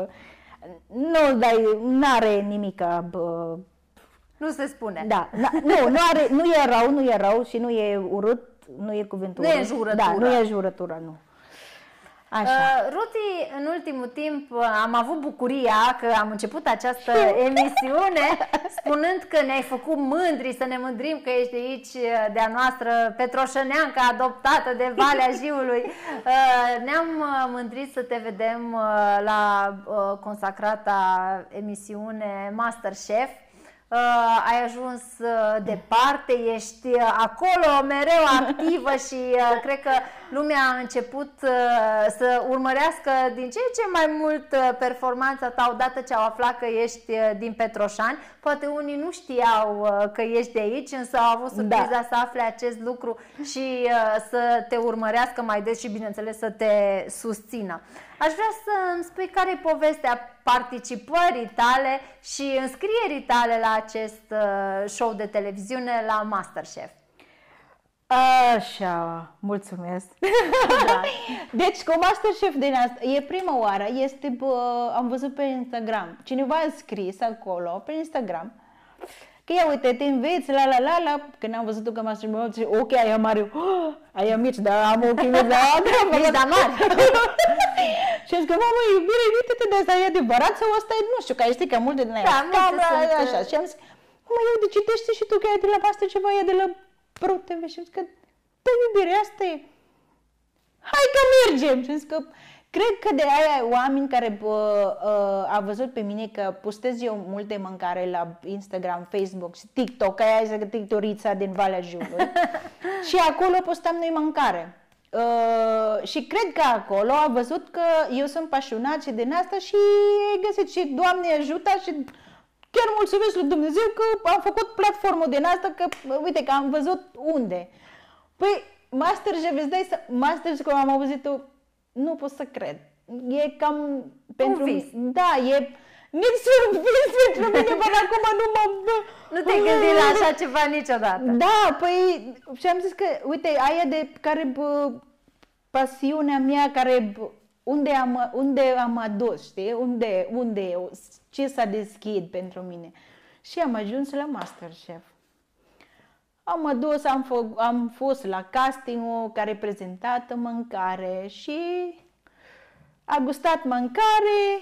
nu, dar n-are nimica, bă. Nu se spune. Da, nu, nu, are, nu e rău, nu e rău și nu e urât, nu e cuvântul Nu e jurătură. Da, nu e jurătură, nu. Așa. Uh, Ruti, în ultimul timp am avut bucuria că am început această emisiune spunând că ne-ai făcut mândri, să ne mândrim că ești de aici, de-a noastră petroșăneancă adoptată de Valea Jiului. Uh, ne-am mândrit să te vedem uh, la uh, consacrata emisiune MasterChef. Uh, ai ajuns uh, departe, ești uh, acolo mereu activă și uh, cred că lumea a început uh, să urmărească din ce în ce mai mult uh, performanța ta odată ce au aflat că ești uh, din Petroșani. Poate unii nu știau uh, că ești de aici, însă au avut surpriza da. să afle acest lucru și uh, să te urmărească mai des și bineînțeles să te susțină. Aș vrea să îmi spui care e povestea participării tale și înscrierii tale la acest uh, show de televiziune, la MasterChef. Așa, mulțumesc. Da. Deci cu MasterChef din asta, e prima oară, este, bă, am văzut pe Instagram, cineva a scris acolo, pe Instagram, că ia uite, te înveți, la la la la, când am văzut că MasterChef, zice, ok, aia mare, oh, aia mici, dar am ochii mici, dar mici, dar mari. Și am zis că, mamă, iubire, uite-te de asta, e adevărat sau asta e, nu știu, că știi că multe din aia, da, camera, așa, și am zis, mă, eu de citește și tu că e de la MasterChef, e de la Pro T V și am zis că, da, iubire, asta e. hai că mergem. Și că cred că de aia oameni care uh, uh, a văzut pe mine că postez eu multe mâncare la Instagram, Facebook și TikTok, aia este TikTorița din Valea Jiului. Și acolo postam noi mâncare. Uh, și cred că acolo a văzut că eu sunt pasionat și din asta și ai găsit și Doamne ajută și chiar mulțumesc lui Dumnezeu că am făcut platformă din asta, că uite că am văzut unde. Păi MasterChef, îți dai să... MasterChef, cum am auzit-o, nu pot să cred. E cam pentru vis. Da, e niciun vis pentru mine, până acum nu mă... Nu te-ai gândit la așa ceva niciodată. Da, păi și am zis că, uite, aia de care bă, pasiunea mea, care bă, unde am, unde am adus, știi? Unde, unde, ce s-a deschid pentru mine. Și am ajuns la MasterChef. Am adus, am, fă, am fost la casting-ul care prezentată mâncare și a gustat mâncare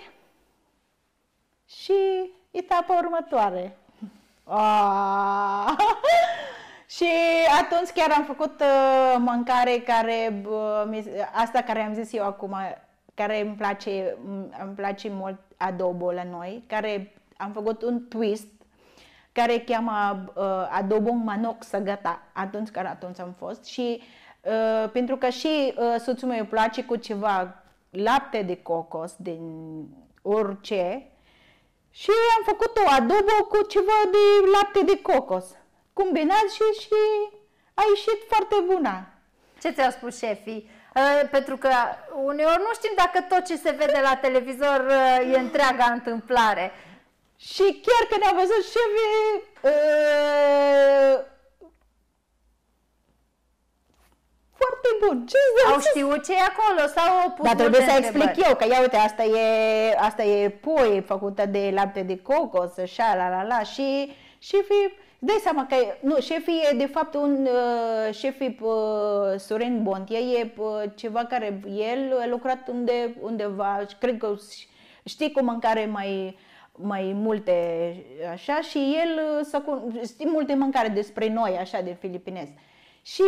și etapa următoare. Ah! Și atunci chiar am făcut uh, mâncare care, uh, asta care am zis eu acum, care îmi place, îmi place mult adobo la noi, care am făcut un twist care cheamă uh, adobo manoc săgăta, atunci care atunci am fost și uh, pentru că și uh, soțul meu îi place cu ceva lapte de cocos din orice și am făcut o adobo cu ceva de lapte de cocos, combinat și, și a ieșit foarte bună. Ce ți-au spus șefii? Uh, pentru că uneori nu știm dacă tot ce se vede la televizor uh, e întreaga întâmplare. Și chiar când am văzut șefii, uh, foarte bun. Ce au știut ce e acolo sau au pus? Dar trebuie să întrebări? explic eu, că ia uite, asta e, asta e poi făcută de lapte de cocos, așa, la la la, și șefii, dai seama că, nu, șefii e de fapt un, uh, șefii uh, Sorin Bontia, e uh, ceva care, el a lucrat unde, undeva, cred că știi cu mâncare mai, mai multe, așa, și el, știi multe mâncare despre noi, așa, de filipinezi. Și,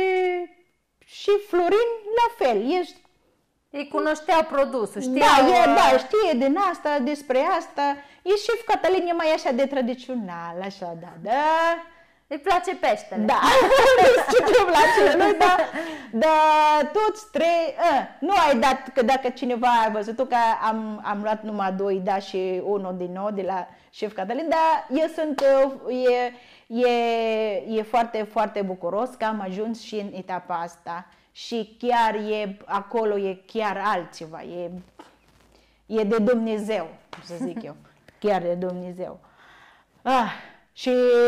și Florin, la fel, ești. Ei cunoșteau produsul, știau... Da, e, da, știe din asta, despre asta. E șef Cătălin, e mai așa de tradițional, așa, da, da. Îi place peștele. Da, ce te place lui, da, da, toți trei, a, nu ai dat, că dacă cineva a văzut că am, am luat numai doi, da, și unul din nou de la șef Cătălin, dar eu sunt, e, e, e foarte, foarte bucuros că am ajuns și în etapa asta. Și chiar e, acolo e chiar altceva, e, e de Dumnezeu, să zic eu, chiar de Dumnezeu. Ah, și,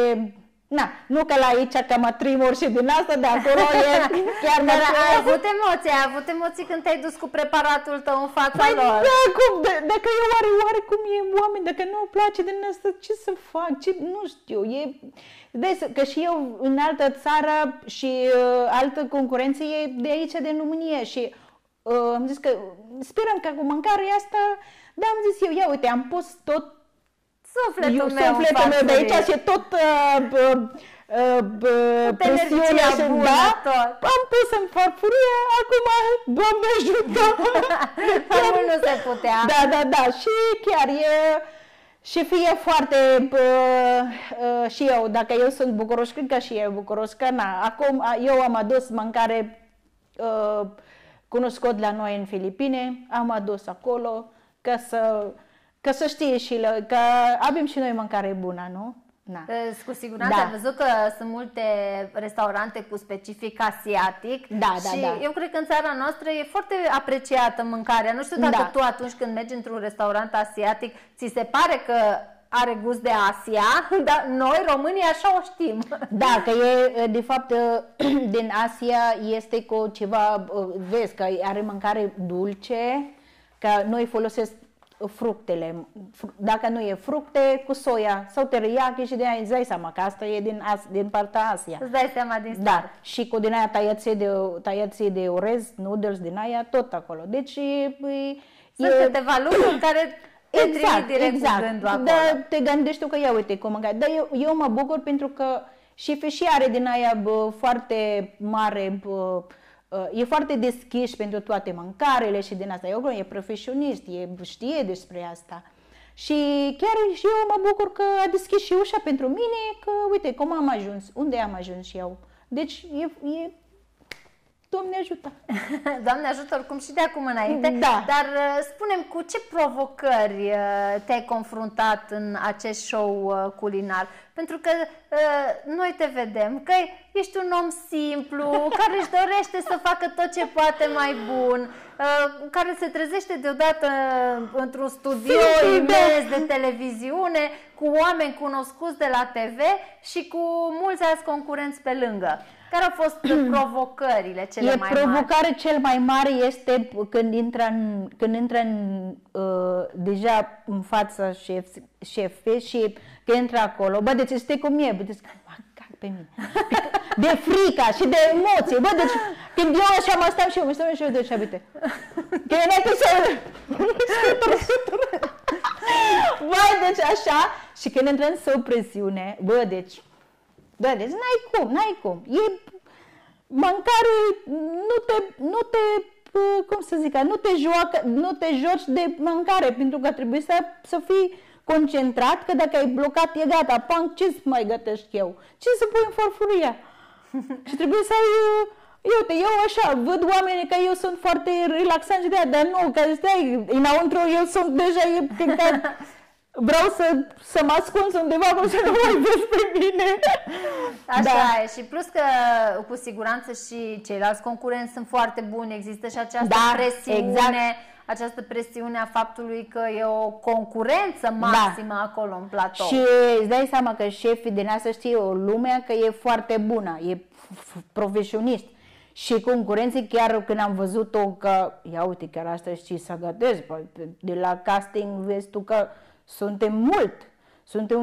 na, nu că la aici că mă trimur și din asta, de acolo e chiar mă ai avut emoții, ai avut emoții când te-ai dus cu preparatul tău în fața păi, lor. Da, cum, d- dacă eu oare, oare cum e oameni, dacă nu-mi place din asta, ce să fac, ce, nu știu, e... Deci, că și eu în altă țară și uh, altă concurență e de aici, din România și uh, am zis că sperăm că cu mâncarea asta, dar am zis eu, ia uite, am pus tot Sufletul eu, meu, sufletul meu de aici și tot uh, uh, uh, presiunea și bună, da, tot. am pus în farfurie, acum, Doamne ajută! Mai mult nu se putea. Da, da, da, și chiar e... Și fie foarte, uh, uh, și eu, dacă eu sunt bucuros, cred că și eu bucuros, că na, acum eu am adus mâncare uh, cunoscut la noi în Filipine, am adus acolo, ca să, ca să știe și la, că avem și noi mâncare bună, nu? Na. Cu siguranță Da. ai văzut că sunt multe restaurante cu specific asiatic Da, da, și da. eu cred că în țara noastră e foarte apreciată mâncarea. Nu știu dacă Da. tu atunci când mergi într-un restaurant asiatic ți se pare că are gust de Asia, dar noi românii așa o știm. Da, că e, de fapt, din Asia este cu ceva, vezi, că are mâncare dulce, că noi folosesc fructele, dacă nu e fructe, cu soia sau teriyaki și de aia îți dai seama că asta e din, As, din partea Asia. Îți dai seama din start. Da, și cu din aia tăiații de, tăiații de orez, noodles din aia, tot acolo. Deci e, sunt e, câteva lucruri care te exact, trimit direct exact. cu gândul acolo. Da, te gândești tu că ia uite cum mâncare. Dar eu, eu mă bucur pentru că și și are din aia bă, foarte mare bă, e foarte deschis pentru toate mâncarele și din asta. Eu, e profesionist, e, știe despre asta. Și chiar și eu mă bucur că a deschis și ușa pentru mine, că uite cum am ajuns, unde am ajuns și eu. Deci e, e Doamne ajută! Doamne ajută oricum și de acum înainte, da. Dar spune-mi, cu ce provocări te-ai confruntat în acest show culinar? Pentru că noi te vedem că ești un om simplu, care își dorește să facă tot ce poate mai bun, care se trezește deodată într-un studio imens de televiziune, cu oameni cunoscuți de la T V și cu mulți alți concurenți pe lângă. Care au fost provocările cele e mai provocare mari? Cel mai mare este când intră în, când intră în, uh, deja în fața șef, șefe și că intră acolo. Bă, deci știi cum e? Bă, deci, mă cac pe mine. De frica și de emoție. Bă, deci când eu așa mă stau și eu, mă stau și eu, deci, uite. Că e înainte să... Bă, deci așa. Și când intră în sub presiune, bă, deci... Da, deci n-ai cum, n-ai cum. E mâncare, nu te, nu te, cum să zic, nu te joacă, nu te joci de mâncare, pentru că trebuie să, să fii concentrat, că dacă ai blocat, e gata, panc, ce să mai gătești eu? Ce să pui în farfuria? Și trebuie să ai, uite, eu așa, văd oamenii că eu sunt foarte relaxant și de aia, dar nu, că stai, înăuntru eu sunt deja, e, că, vreau să, să mă ascund undeva, cum să nu mai vezi pe mine. Așa da. e. Și plus că cu siguranță și ceilalți concurenți sunt foarte buni. Există și această da, presiune, exact. această presiune a faptului că e o concurență maximă da. acolo în platou. Și îți dai seama că șefii din asta știe o lume că e foarte bună, e profesionist. Și concurenții, chiar când am văzut-o că, ia uite, chiar asta știi să gătesc, de la casting vezi tu că suntem mult, suntem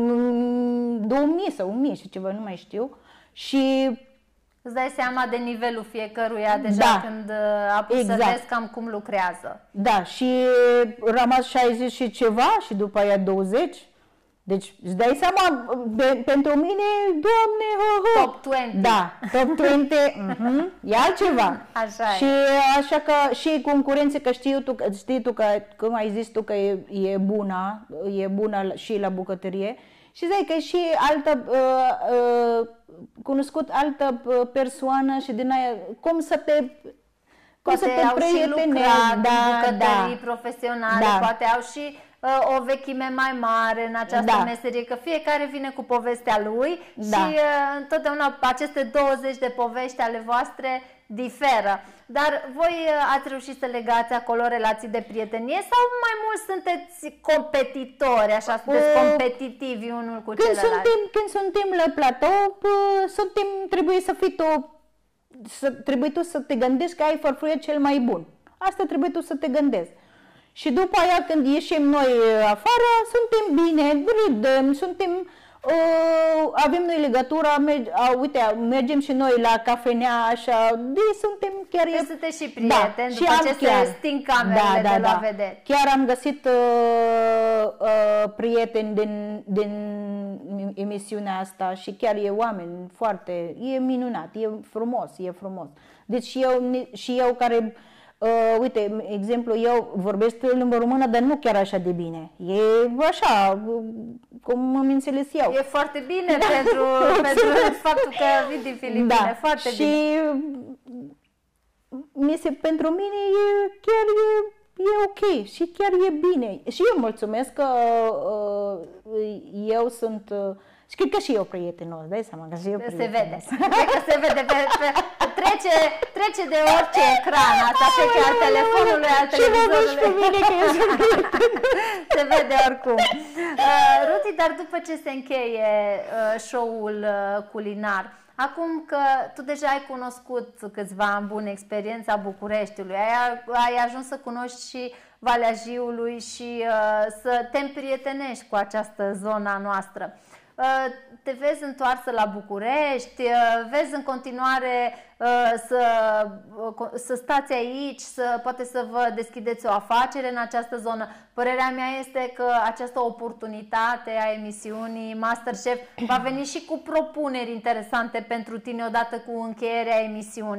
două mii sau un mie și ceva, nu mai știu. Și îți dai seama de nivelul fiecăruia deja da, când a pus exact. să vezi cam cum lucrează. Da, și rămas șaizeci și ceva și după aia douăzeci. Deci îți dai seama, de, pentru mine, Doamne, ho, ho. Top douăzeci. Da, top douăzeci, uh-huh, e altceva. Așa și e. așa că și concurenții, că știi tu, știi tu că, cum ai zis tu că e, e bună, e bună și la bucătărie. Și zic că și altă, uh, uh, cunoscut altă persoană și din aia, cum să te... Cum poate să te au și lucrat da, în bucătării da, profesionale, da. poate au și uh, o vechime mai mare în această da. meserie, că fiecare vine cu povestea lui da. și uh, întotdeauna aceste douăzeci de povești ale voastre diferă. Dar voi uh, ați reușit să legați acolo relații de prietenie sau mai mult sunteți competitori, așa, sunteți uh, competitivi unul cu când celălalt? Suntem, când suntem la platou, suntem, trebuie să fii tu, să, trebuie tu să te gândești că ai farfuria cel mai bun. Asta trebuie tu să te gândești. Și după aia când ieșim noi afară, suntem bine, râdem, suntem, uh, avem noi legătura, merg, uh, uite, mergem și noi la cafenea, așa, de suntem chiar... Deci sunteți și prieteni, da, după și ce chiar, se sting camerele da, da, de la da. vedere. Chiar am găsit uh, uh, prieteni din, din emisiunea asta și chiar e oameni foarte, e minunat, e frumos, e frumos. Deci eu, și eu care... Uh, uite, exemplu, eu vorbesc limba română, dar nu chiar așa de bine. E așa, cum am înțeles eu. E foarte bine da. pentru, pentru faptul că vii din Filipine, da. foarte și bine. Mi se, pentru mine e, chiar e, e ok și chiar e bine. Și eu mulțumesc că uh, eu sunt... Uh, și cred că și eu prietenos, dai seama că și eu prietenos. Se vede, cred că se vede, pe, pe, trece, trece de orice ecran, asta trece al telefonului, al televizorului. Pe mine că eu sunt se vede oricum. Uh, Ruti, dar după ce se încheie uh, show-ul uh, culinar, acum că tu deja ai cunoscut câțiva ani buni experiența Bucureștiului, ai, ai ajuns să cunoști și Valea Jiului și uh, să te împrietenești cu această zona noastră. Te vezi întoarsă la București, vezi în continuare să, să stați aici, să, poate să vă deschideți o afacere în această zonă. Părerea mea este că această oportunitate a emisiunii MasterChef va veni și cu propuneri interesante pentru tine odată cu încheierea emisiunii.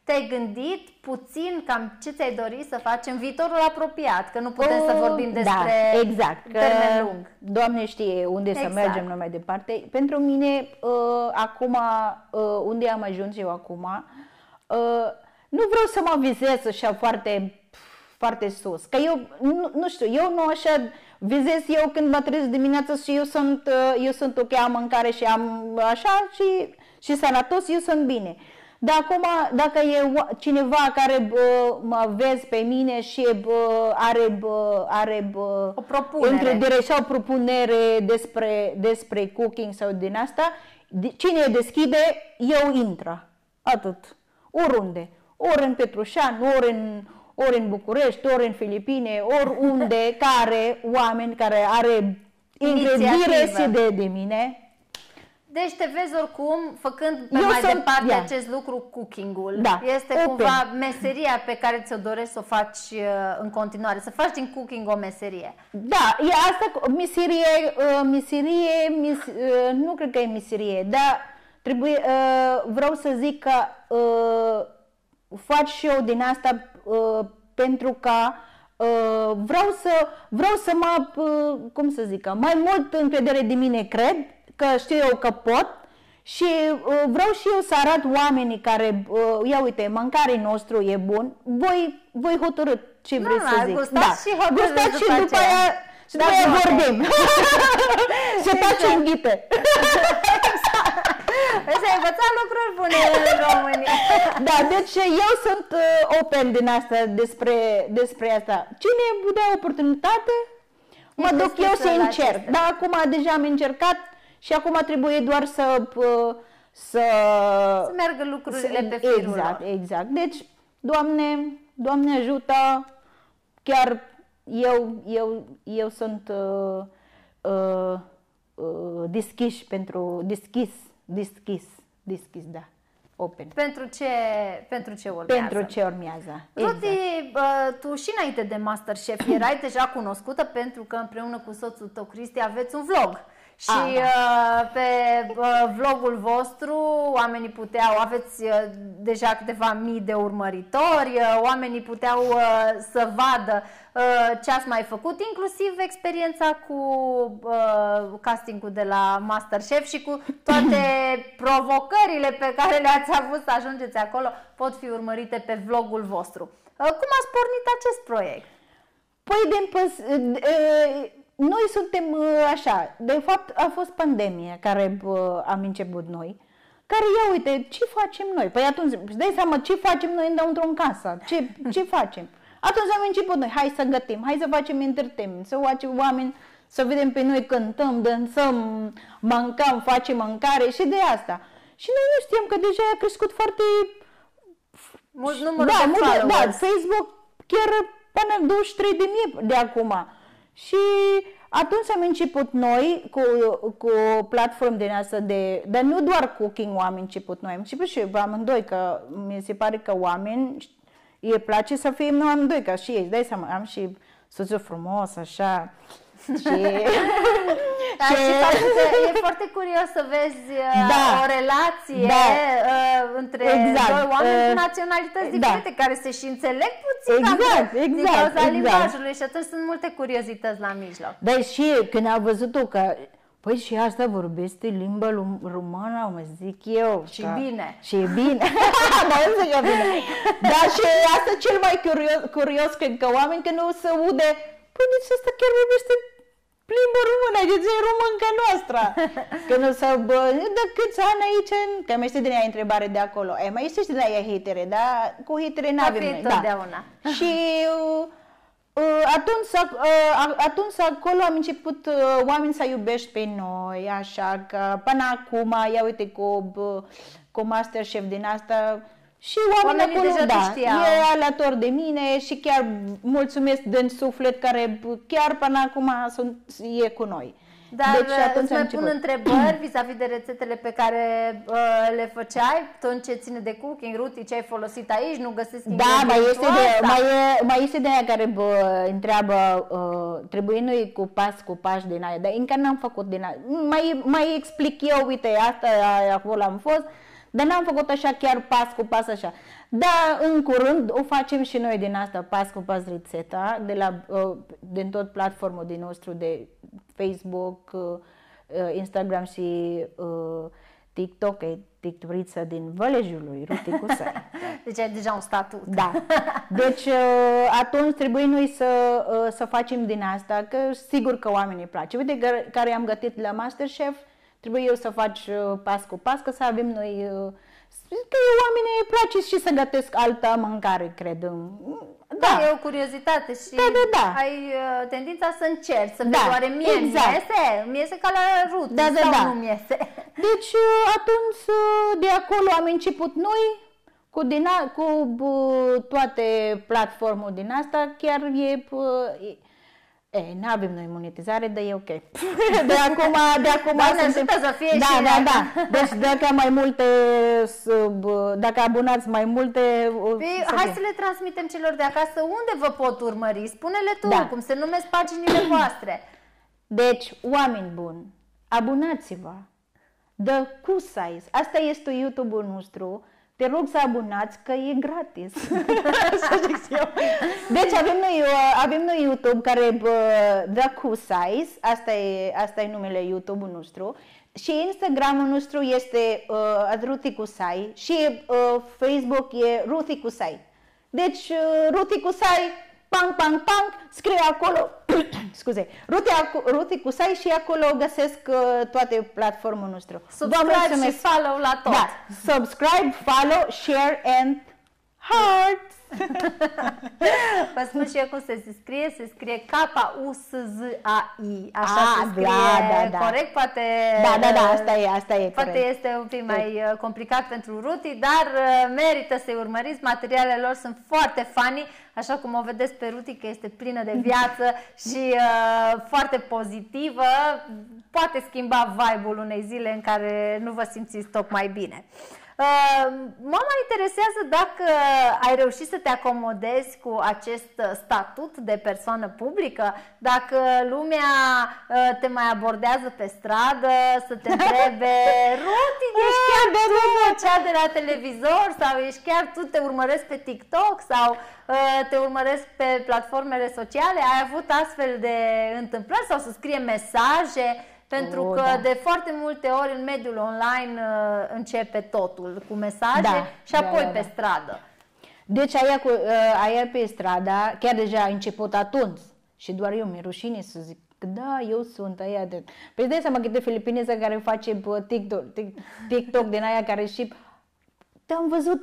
te-ai gândit puțin cam ce ți-ai dorit să faci în viitorul apropiat? Că nu putem uh, să vorbim despre da, exact, termen lung. Doamne știe unde exact. Să mergem noi mai departe. Pentru mine, uh, acum, uh, unde am ajuns eu acum, uh, nu vreau să mă vizez așa foarte, foarte sus. Că eu, nu, nu știu, eu nu așa vizez eu când mă trezesc dimineața și eu sunt, uh, eu sunt ok, am mâncare și am așa și, și sănătos, eu sunt bine. Dar acum, dacă e cineva care bă, mă vezi pe mine și bă, are, bă, are bă, o propunere încredere sau o propunere despre, despre cooking sau din asta, cine deschide, eu intră. Atât. Oriunde. Ori în Petrușan, ori în, ori în București, ori în Filipine, oriunde care oameni care are încredere de, de mine. Deci te vezi oricum făcând pe mai sunt, departe yeah. acest lucru, cooking-ul. Da, este open. Cumva meseria pe care ți-o dorești să o faci în continuare, să faci din cooking o meserie. Da, e asta, meserie, meserie, mis, nu cred că e meserie, dar trebuie, vreau să zic că fac și eu din asta pentru că vreau să, vreau să mă, cum să zic, mai mult încredere de mine cred, că știu eu că pot și uh, vreau și eu să arăt oamenii care, uh, ia uite, mâncarea nostru e bun, voi, voi hotărâ ce vreți da, să zic. Gustați da, și hotărâți gustați după și după aia, și după aia vorbim. Se face în ghite. Deci ai învățat lucruri bune în România. Da, deci eu sunt uh, open din asta, despre, despre asta. Cine îmi dă oportunitate, mă duc eu să încerc. Dar acum deja am încercat și acum trebuie doar să să, să meargă lucrurile să, pe firul exact, lor. Exact. Deci, Doamne, Doamne ajută, chiar eu eu eu sunt uh, uh, uh, deschis pentru deschis, deschis, deschis, da. Open. Pentru ce, pentru ce urmează? Pentru ce urmează. Ruti, exact. Tu și înainte de MasterChef erai deja cunoscută pentru că împreună cu soțul tău, Cristi, aveți un vlog. Și uh, pe uh, vlogul vostru oamenii puteau, aveți uh, deja câteva mii de urmăritori, uh, oamenii puteau uh, să vadă uh, ce ați mai făcut, inclusiv experiența cu uh, castingul de la MasterChef și cu toate provocările pe care le-ați avut să ajungeți acolo, pot fi urmărite pe vlogul vostru. Uh, cum ați pornit acest proiect? Păi, din păs... Uh, Noi suntem așa, de fapt a fost pandemia care uh, am început noi, care ia uite, ce facem noi? Păi atunci, îți dai seama ce facem noi înăuntru în casă, ce, ce facem? Atunci am început noi, hai să gătim, hai să facem entertainment, să facem oameni, să vedem pe noi cântăm, dansăm, mâncăm, facem mâncare și de asta. Și noi nu știam că deja a crescut foarte mult număr da, de followers. Da, Facebook chiar până douăzeci și trei de mii de acum. Și atunci am început noi cu, cu o platformă din asta de, dar nu doar cooking am început noi, am început și amândoi, că mi se pare că oameni îi place să fim noi amândoi, ca și ei, dai seama, am și soțul frumos, așa, și... Da, și e foarte curios să vezi da, o relație da, uh, între exact, doi oameni uh, cu naționalități diferite, da, care se și înțeleg puțin exact, din exact, cauza exact. limbajului și atunci sunt multe curiozități la mijloc. Da, și când am văzut-o că, păi și asta vorbește limba română, mă zic eu. Și că, bine. Și bine. Da, zic că bine. Dar și asta cel mai curios, curios cred că oameni că nu se aude, păi deci asta chiar vorbește limba română, deci e românca noastră. Că nu să, bă, de câți ani aici, că mai este din aia întrebare de acolo. E, mai este și din aia hitere, dar cu hitere n-avem noi. Da. Și uh, atunci, uh, atunci acolo am început uh, oameni să iubești pe noi, așa că până acum, ia uite cu, cu MasterChef din asta, și oamenii, oamenii acolo, da, e alături de mine și chiar mulțumesc din suflet care chiar până acum sunt, e cu noi. Dar deci, îți mai pun întrebări vis-a-vis de rețetele pe care uh, le făceai, tot ce ține de cooking, Ruti, ce ai folosit aici, nu găsesc da, mai este, de, mai, e, mai este de aia care bă, întreabă, uh, trebuie noi cu pas, cu pași din aia, dar încă n-am făcut din aia. Mai, mai explic eu, uite, asta, acolo am fost, dar n-am făcut așa chiar pas cu pas așa. Dar în curând o facem și noi din asta, pas cu pas rețeta, de la, uh, din tot platformul din nostru de Facebook, uh, Instagram și uh, TikTok, e TikTokrița din Vălejului, Ruti Cusai. Deci ai deja un statut. Da. Deci atunci trebuie noi să, să facem din asta, că sigur că oamenii îi place. Uite, care am gătit la MasterChef, trebuie eu să faci pas cu pas, că să avem noi, că oamenii îi place și să gătesc altă mâncare, cred. Da, da, e o curiozitate și da, da, da. ai uh, tendința să încerci, să da, vezi oare mie exact. miese, miese ca la Ruti da, da, sau da. nu miese. Deci atunci de acolo am început noi cu, din a, cu uh, toate platformul din asta, chiar e... Uh, E, nu avem noi monetizare, dar e ok. De acum, de acum Doamne, suntem... ajută să fie da, și da, da. Deci dacă mai multe, sub, dacă abonați mai multe... Păi, hai fie. Să le transmitem celor de acasă unde vă pot urmări. Spune-le tu, da. Cum se numesc paginile voastre. Deci, oameni buni, abonați-vă. The Cusai. Asta este YouTube-ul nostru. Te rog să abonați că e gratis. Deci avem noi, avem noi YouTube care The Cusai, asta e, asta e numele YouTube-ul nostru. Și Instagram-ul nostru este uh, Ruti Cusai și uh, Facebook e Ruti Cusai. Deci uh, Ruti Cusai, pang, pang, pang, scrie acolo, scuze, Ruti, Ruti Cusai și acolo găsesc uh, toate platformul nostru. Subscribe și follow la tot. Da, subscribe, follow, share and hearts. Vă spun și eu cum se scrie, se scrie K U S Z A I, așa ah, se scrie, da, da, da. corect? Poate, da, da, da, asta e, asta e poate corect. este un pic mai complicat pentru Ruti, dar merită să-i urmăriți, materialele lor sunt foarte funny, așa cum o vedeți pe Ruti că este plină de viață și uh, foarte pozitivă, poate schimba vibe-ul unei zile în care nu vă simțiți tocmai bine. Uh, mă mai interesează dacă ai reușit să te acomodezi cu acest statut de persoană publică, dacă lumea uh, te mai abordează pe stradă, să te întrebe Ruti, ești chiar tu cea de la televizor sau ești chiar tu, te urmăresc pe TikTok sau uh, te urmăresc pe platformele sociale, ai avut astfel de întâmplări sau să scrie mesaje? Pentru oh, că da. de foarte multe ori în mediul online uh, începe totul cu mesaje da, și apoi da, da, pe da. stradă. Deci aia, cu, uh, aia pe strada, chiar deja a început atunci și doar eu mi-e rușine să zic că da, eu sunt aia de... Păi îți dai seama câte filipineză care face TikTok, TikTok din aia care și... Te-am văzut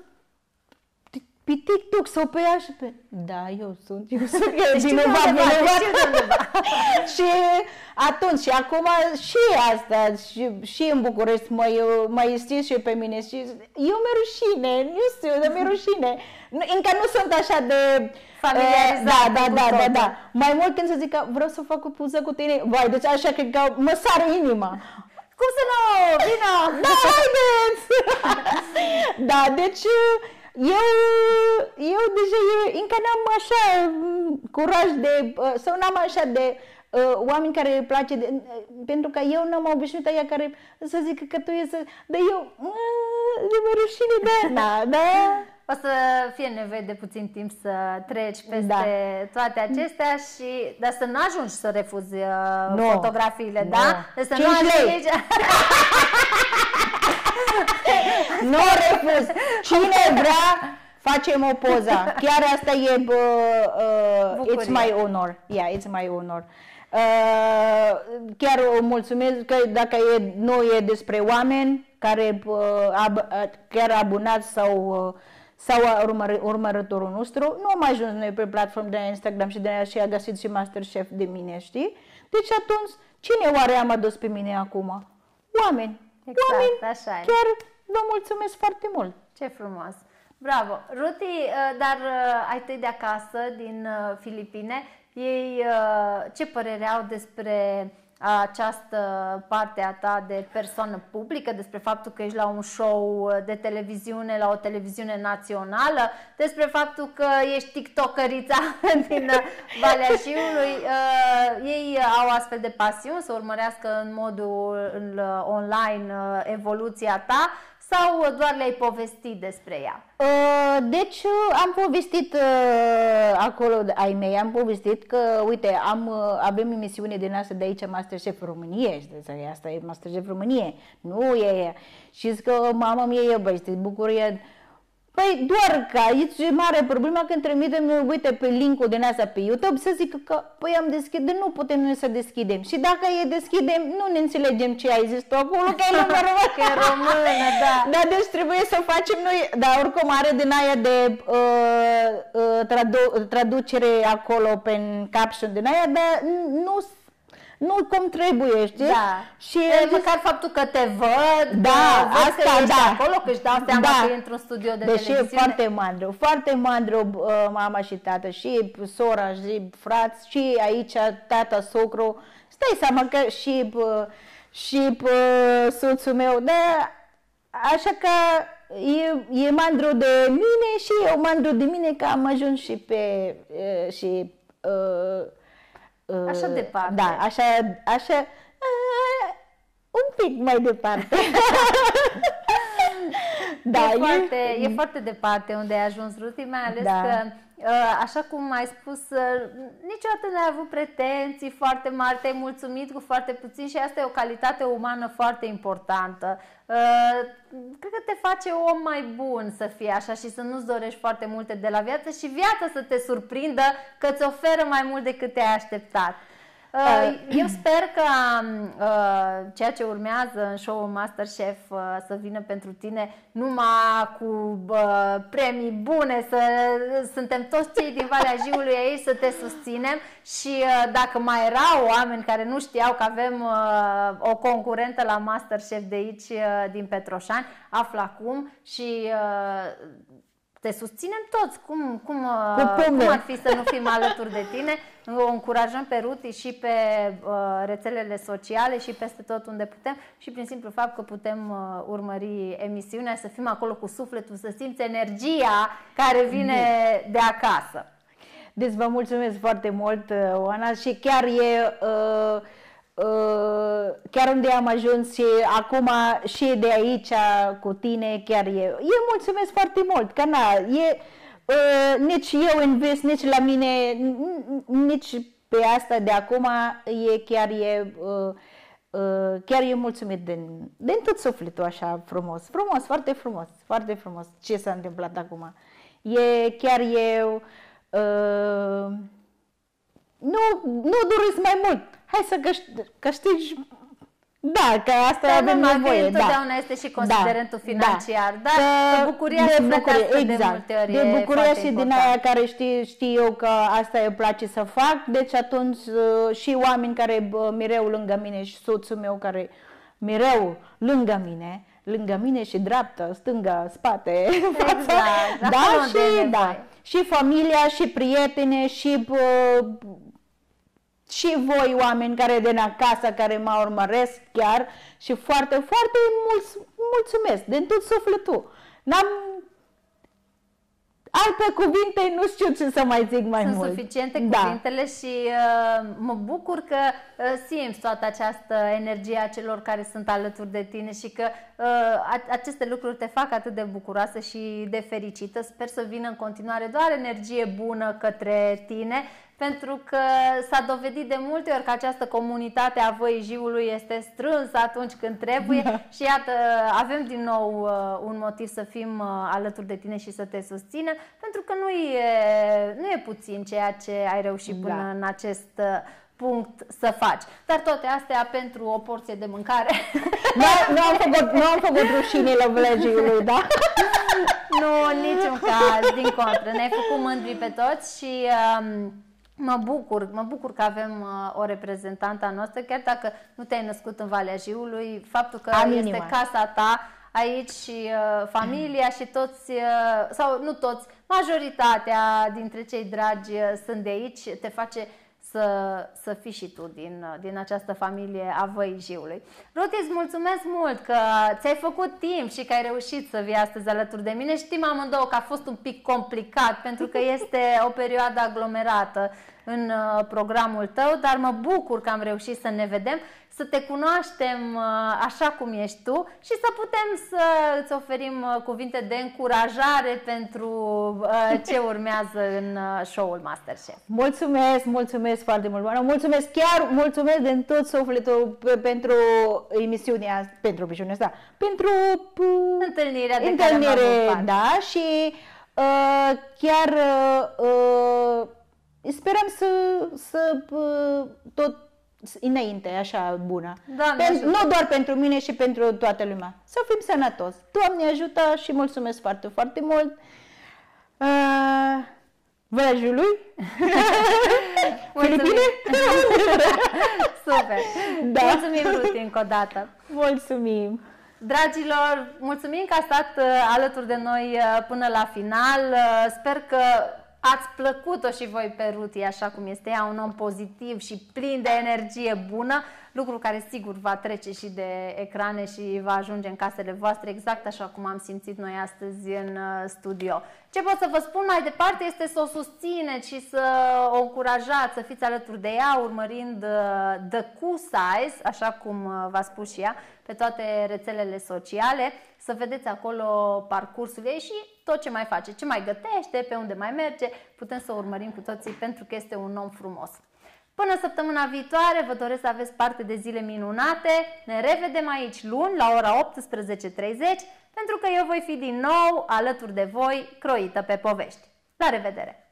pe TikTok sau pe ea și pe... Da, eu sunt, eu sunt, eu vinovat, vinovat. Și atunci, și acum și asta, și, și în București mai, mai știți și pe mine și eu mi-e rușine, nu știu, dar mi-e rușine. Încă nu sunt așa de... familiarizată. Da, da, da, da, da. Mai mult când să zic că vreau să fac o poză cu tine, vai, deci așa că, că mă sare inima. Cum să nu? Vino! Da, haideți! Da, deci... Eu, eu deja eu, încă n-am așa curaj de, sau n-am așa de uh, oameni care îi place, de, pentru că eu n-am obișnuit aia care să zic că tu e să, dar eu, uh, mă rușine, da, da, da. O să fie nevoie de puțin timp să treci peste da. toate acestea și, dar să nu ajungi să refuzi uh, no. fotografiile, no. da? Deci să nu ajungi... Nu refuz. Cine vrea, facem o poză. Chiar asta e, uh, uh, it's my honor. Yeah, it's my honor. Uh, chiar o mulțumesc că dacă e, nu e despre oameni care uh, ab, chiar abonați sau, uh, sau urmăr, urmărătorul nostru, nu am ajuns noi pe platform de Instagram și de aia și a găsit și MasterChef de mine, știi? Deci atunci, cine oare am adus pe mine acum? Oameni. Exact, oameni, așa e. chiar vă mulțumesc foarte mult. Ce frumos! Bravo! Ruti, dar ai tăi de acasă, din Filipine, ei ce părere au despre această parte a ta de persoană publică, despre faptul că ești la un show de televiziune, la o televiziune națională, despre faptul că ești tiktokerița din Valea Jiului. Ei au astfel de pasiuni să urmărească în modul în online evoluția ta sau doar le-ai povestit despre ea? Deci am povestit acolo ai mei, am povestit că, uite, am, avem emisiune din asta de aici, MasterChef România, știți, asta e MasterChef România, nu e, și zic că mama mea iubește, bucurie. Păi doar că aici e mare problema când trimitem, uite, pe link-ul din asta pe YouTube, să zic că, păi am deschide, nu putem noi să deschidem. Și dacă e deschidem, nu ne înțelegem ce ai zis tu acolo, că e lumea română. Că e română, da. Da, deci trebuie să facem noi, dar oricum are din aia de uh, uh, tradu traducere acolo pe caption din aia, dar nu nu cum trebuie, știi? Da. Și e, măcar faptul că te văd, da, văd asta, că ești da. acolo, că își dau seama da. că e într-un studio de Deși televiziune. e foarte mândru, foarte mândru uh, mama și tata, și sora, și frați, și aici tata, socru. Stai seama că și, uh, și uh, soțul meu, da, așa că e, e mândru de mine și eu mândru de mine că am ajuns și pe... Uh, și, uh, Așa departe. Da, așa, așa uh, un pic mai departe. Da, e, foarte, e foarte departe unde ai ajuns, Ruti, mai ales da. că, așa cum ai spus, niciodată n-ai avut pretenții foarte mari, te-ai mulțumit cu foarte puțin și asta e o calitate umană foarte importantă. Cred că te face om mai bun să fii așa și să nu-ți dorești foarte multe de la viață și viața să te surprindă că îți oferă mai mult decât te-ai așteptat. Eu sper că uh, ceea ce urmează în show-ul MasterChef uh, să vină pentru tine numai cu uh, premii bune, să suntem toți cei din Valea Jiului aici să te susținem și uh, dacă mai erau oameni care nu știau că avem uh, o concurentă la MasterChef de aici, uh, din Petroșani, află acum și uh, te susținem toți, cum, cum, cum ar fi să nu fim alături de tine. O încurajăm pe Ruti și pe uh, rețelele sociale și peste tot unde putem și prin simplu fapt că putem uh, urmări emisiunea, să fim acolo cu sufletul, să simți energia care vine de acasă. Deci vă mulțumesc foarte mult, Oana, și chiar e... Uh, Uh, chiar unde am ajuns și acum și de aici cu tine, chiar e, eu mulțumesc foarte mult, că na, e, uh, nici eu invest, nici la mine, nici pe asta de acum, e chiar e, uh, uh, chiar e mulțumit din, din tot sufletul așa frumos, frumos, foarte frumos, foarte frumos ce s-a întâmplat acum, e chiar eu, uh, nu, nu doresc mai mult. Hai să câștigi, da, că asta da, avem nevoie. Da, întotdeauna este și considerentul da, financiar, da, dar de, bucuria de bucurie, exact, de multe ori de bucuria și important. Din aia care știu, știu eu că asta îmi place să fac, deci atunci și oameni care mereu lângă mine și soțul meu care mereu lângă mine, lângă mine și dreaptă, stângă, spate, exact, față, da, și, da, și familia și prietene și... și voi, oameni care din acasă, care mă urmăresc chiar și foarte, foarte mulț mulțumesc, din tot sufletul. N-am alte cuvinte, nu știu ce să mai zic mai Sunt mult. Sunt suficiente da. cuvintele și uh, mă bucur că uh, simți toată această energie a celor care sunt alături de tine și că uh, aceste lucruri te fac atât de bucuroasă și de fericită. Sper să vină în continuare doar energie bună către tine, pentru că s-a dovedit de multe ori că această comunitate a Văii Jiului este strânsă atunci când trebuie da. Și iată, avem din nou uh, un motiv să fim uh, alături de tine și să te susținem, pentru că nu e, nu e puțin ceea ce ai reușit până da. În acest uh, punct să faci. Dar toate astea pentru o porție de mâncare. Nu, nu, am, făcut, nu am făcut rușine la Valea Jiului, da? Nu, în niciun caz, din contră. Ne-ai făcut mândri pe toți și... Um, Mă bucur, mă bucur că avem uh, o reprezentantă a noastră, chiar dacă nu te-ai născut în Valea Jiului, faptul că Am este inima. Casa ta aici și uh, familia și toți, uh, sau nu toți, majoritatea dintre cei dragi uh, sunt de aici, te face să, să fii și tu din, din această familie a Văii Jiului. Ruti, îți mulțumesc mult că ți-ai făcut timp și că ai reușit să vii astăzi alături de mine. Știm amândouă că a fost un pic complicat pentru că este o perioadă aglomerată în programul tău, dar mă bucur că am reușit să ne vedem. să te cunoaștem așa cum ești tu și să putem să îți oferim cuvinte de încurajare pentru ce urmează în show-ul MasterChef. Mulțumesc, mulțumesc foarte mult, Oana. Mulțumesc, chiar mulțumesc din tot sufletul pentru emisiunea, pentru emisiunea asta, pentru întâlnirea de întâlnire, care am avut parte. Da, și uh, chiar uh, sperăm să, să uh, tot înainte, așa bună. Pen, nu doar pentru mine și pentru toată lumea. Să fim sănătoși. Doamne ajută și mulțumesc foarte, foarte mult. Uh, Vrajului. Filipine? Super. Da. Mulțumim, Ruti, încă o dată. Mulțumim. Dragilor, mulțumim că ați stat alături de noi până la final. Sper că ați plăcut-o și voi pe Ruti, așa cum este ea, un om pozitiv și plin de energie bună, lucru care sigur va trece și de ecrane și va ajunge în casele voastre, exact așa cum am simțit noi astăzi în studio. Ce pot să vă spun mai departe este să o susțineți și să o încurajați, să fiți alături de ea, urmărind The Q-Size, așa cum v-a spus și ea, pe toate rețelele sociale, să vedeți acolo parcursul ei și tot ce mai face, ce mai gătește, pe unde mai merge, putem să o urmărim cu toții pentru că este un om frumos. Până săptămâna viitoare, vă doresc să aveți parte de zile minunate. Ne revedem aici luni la ora optsprezece treizeci, pentru că eu voi fi din nou alături de voi, croită pe povești. La revedere!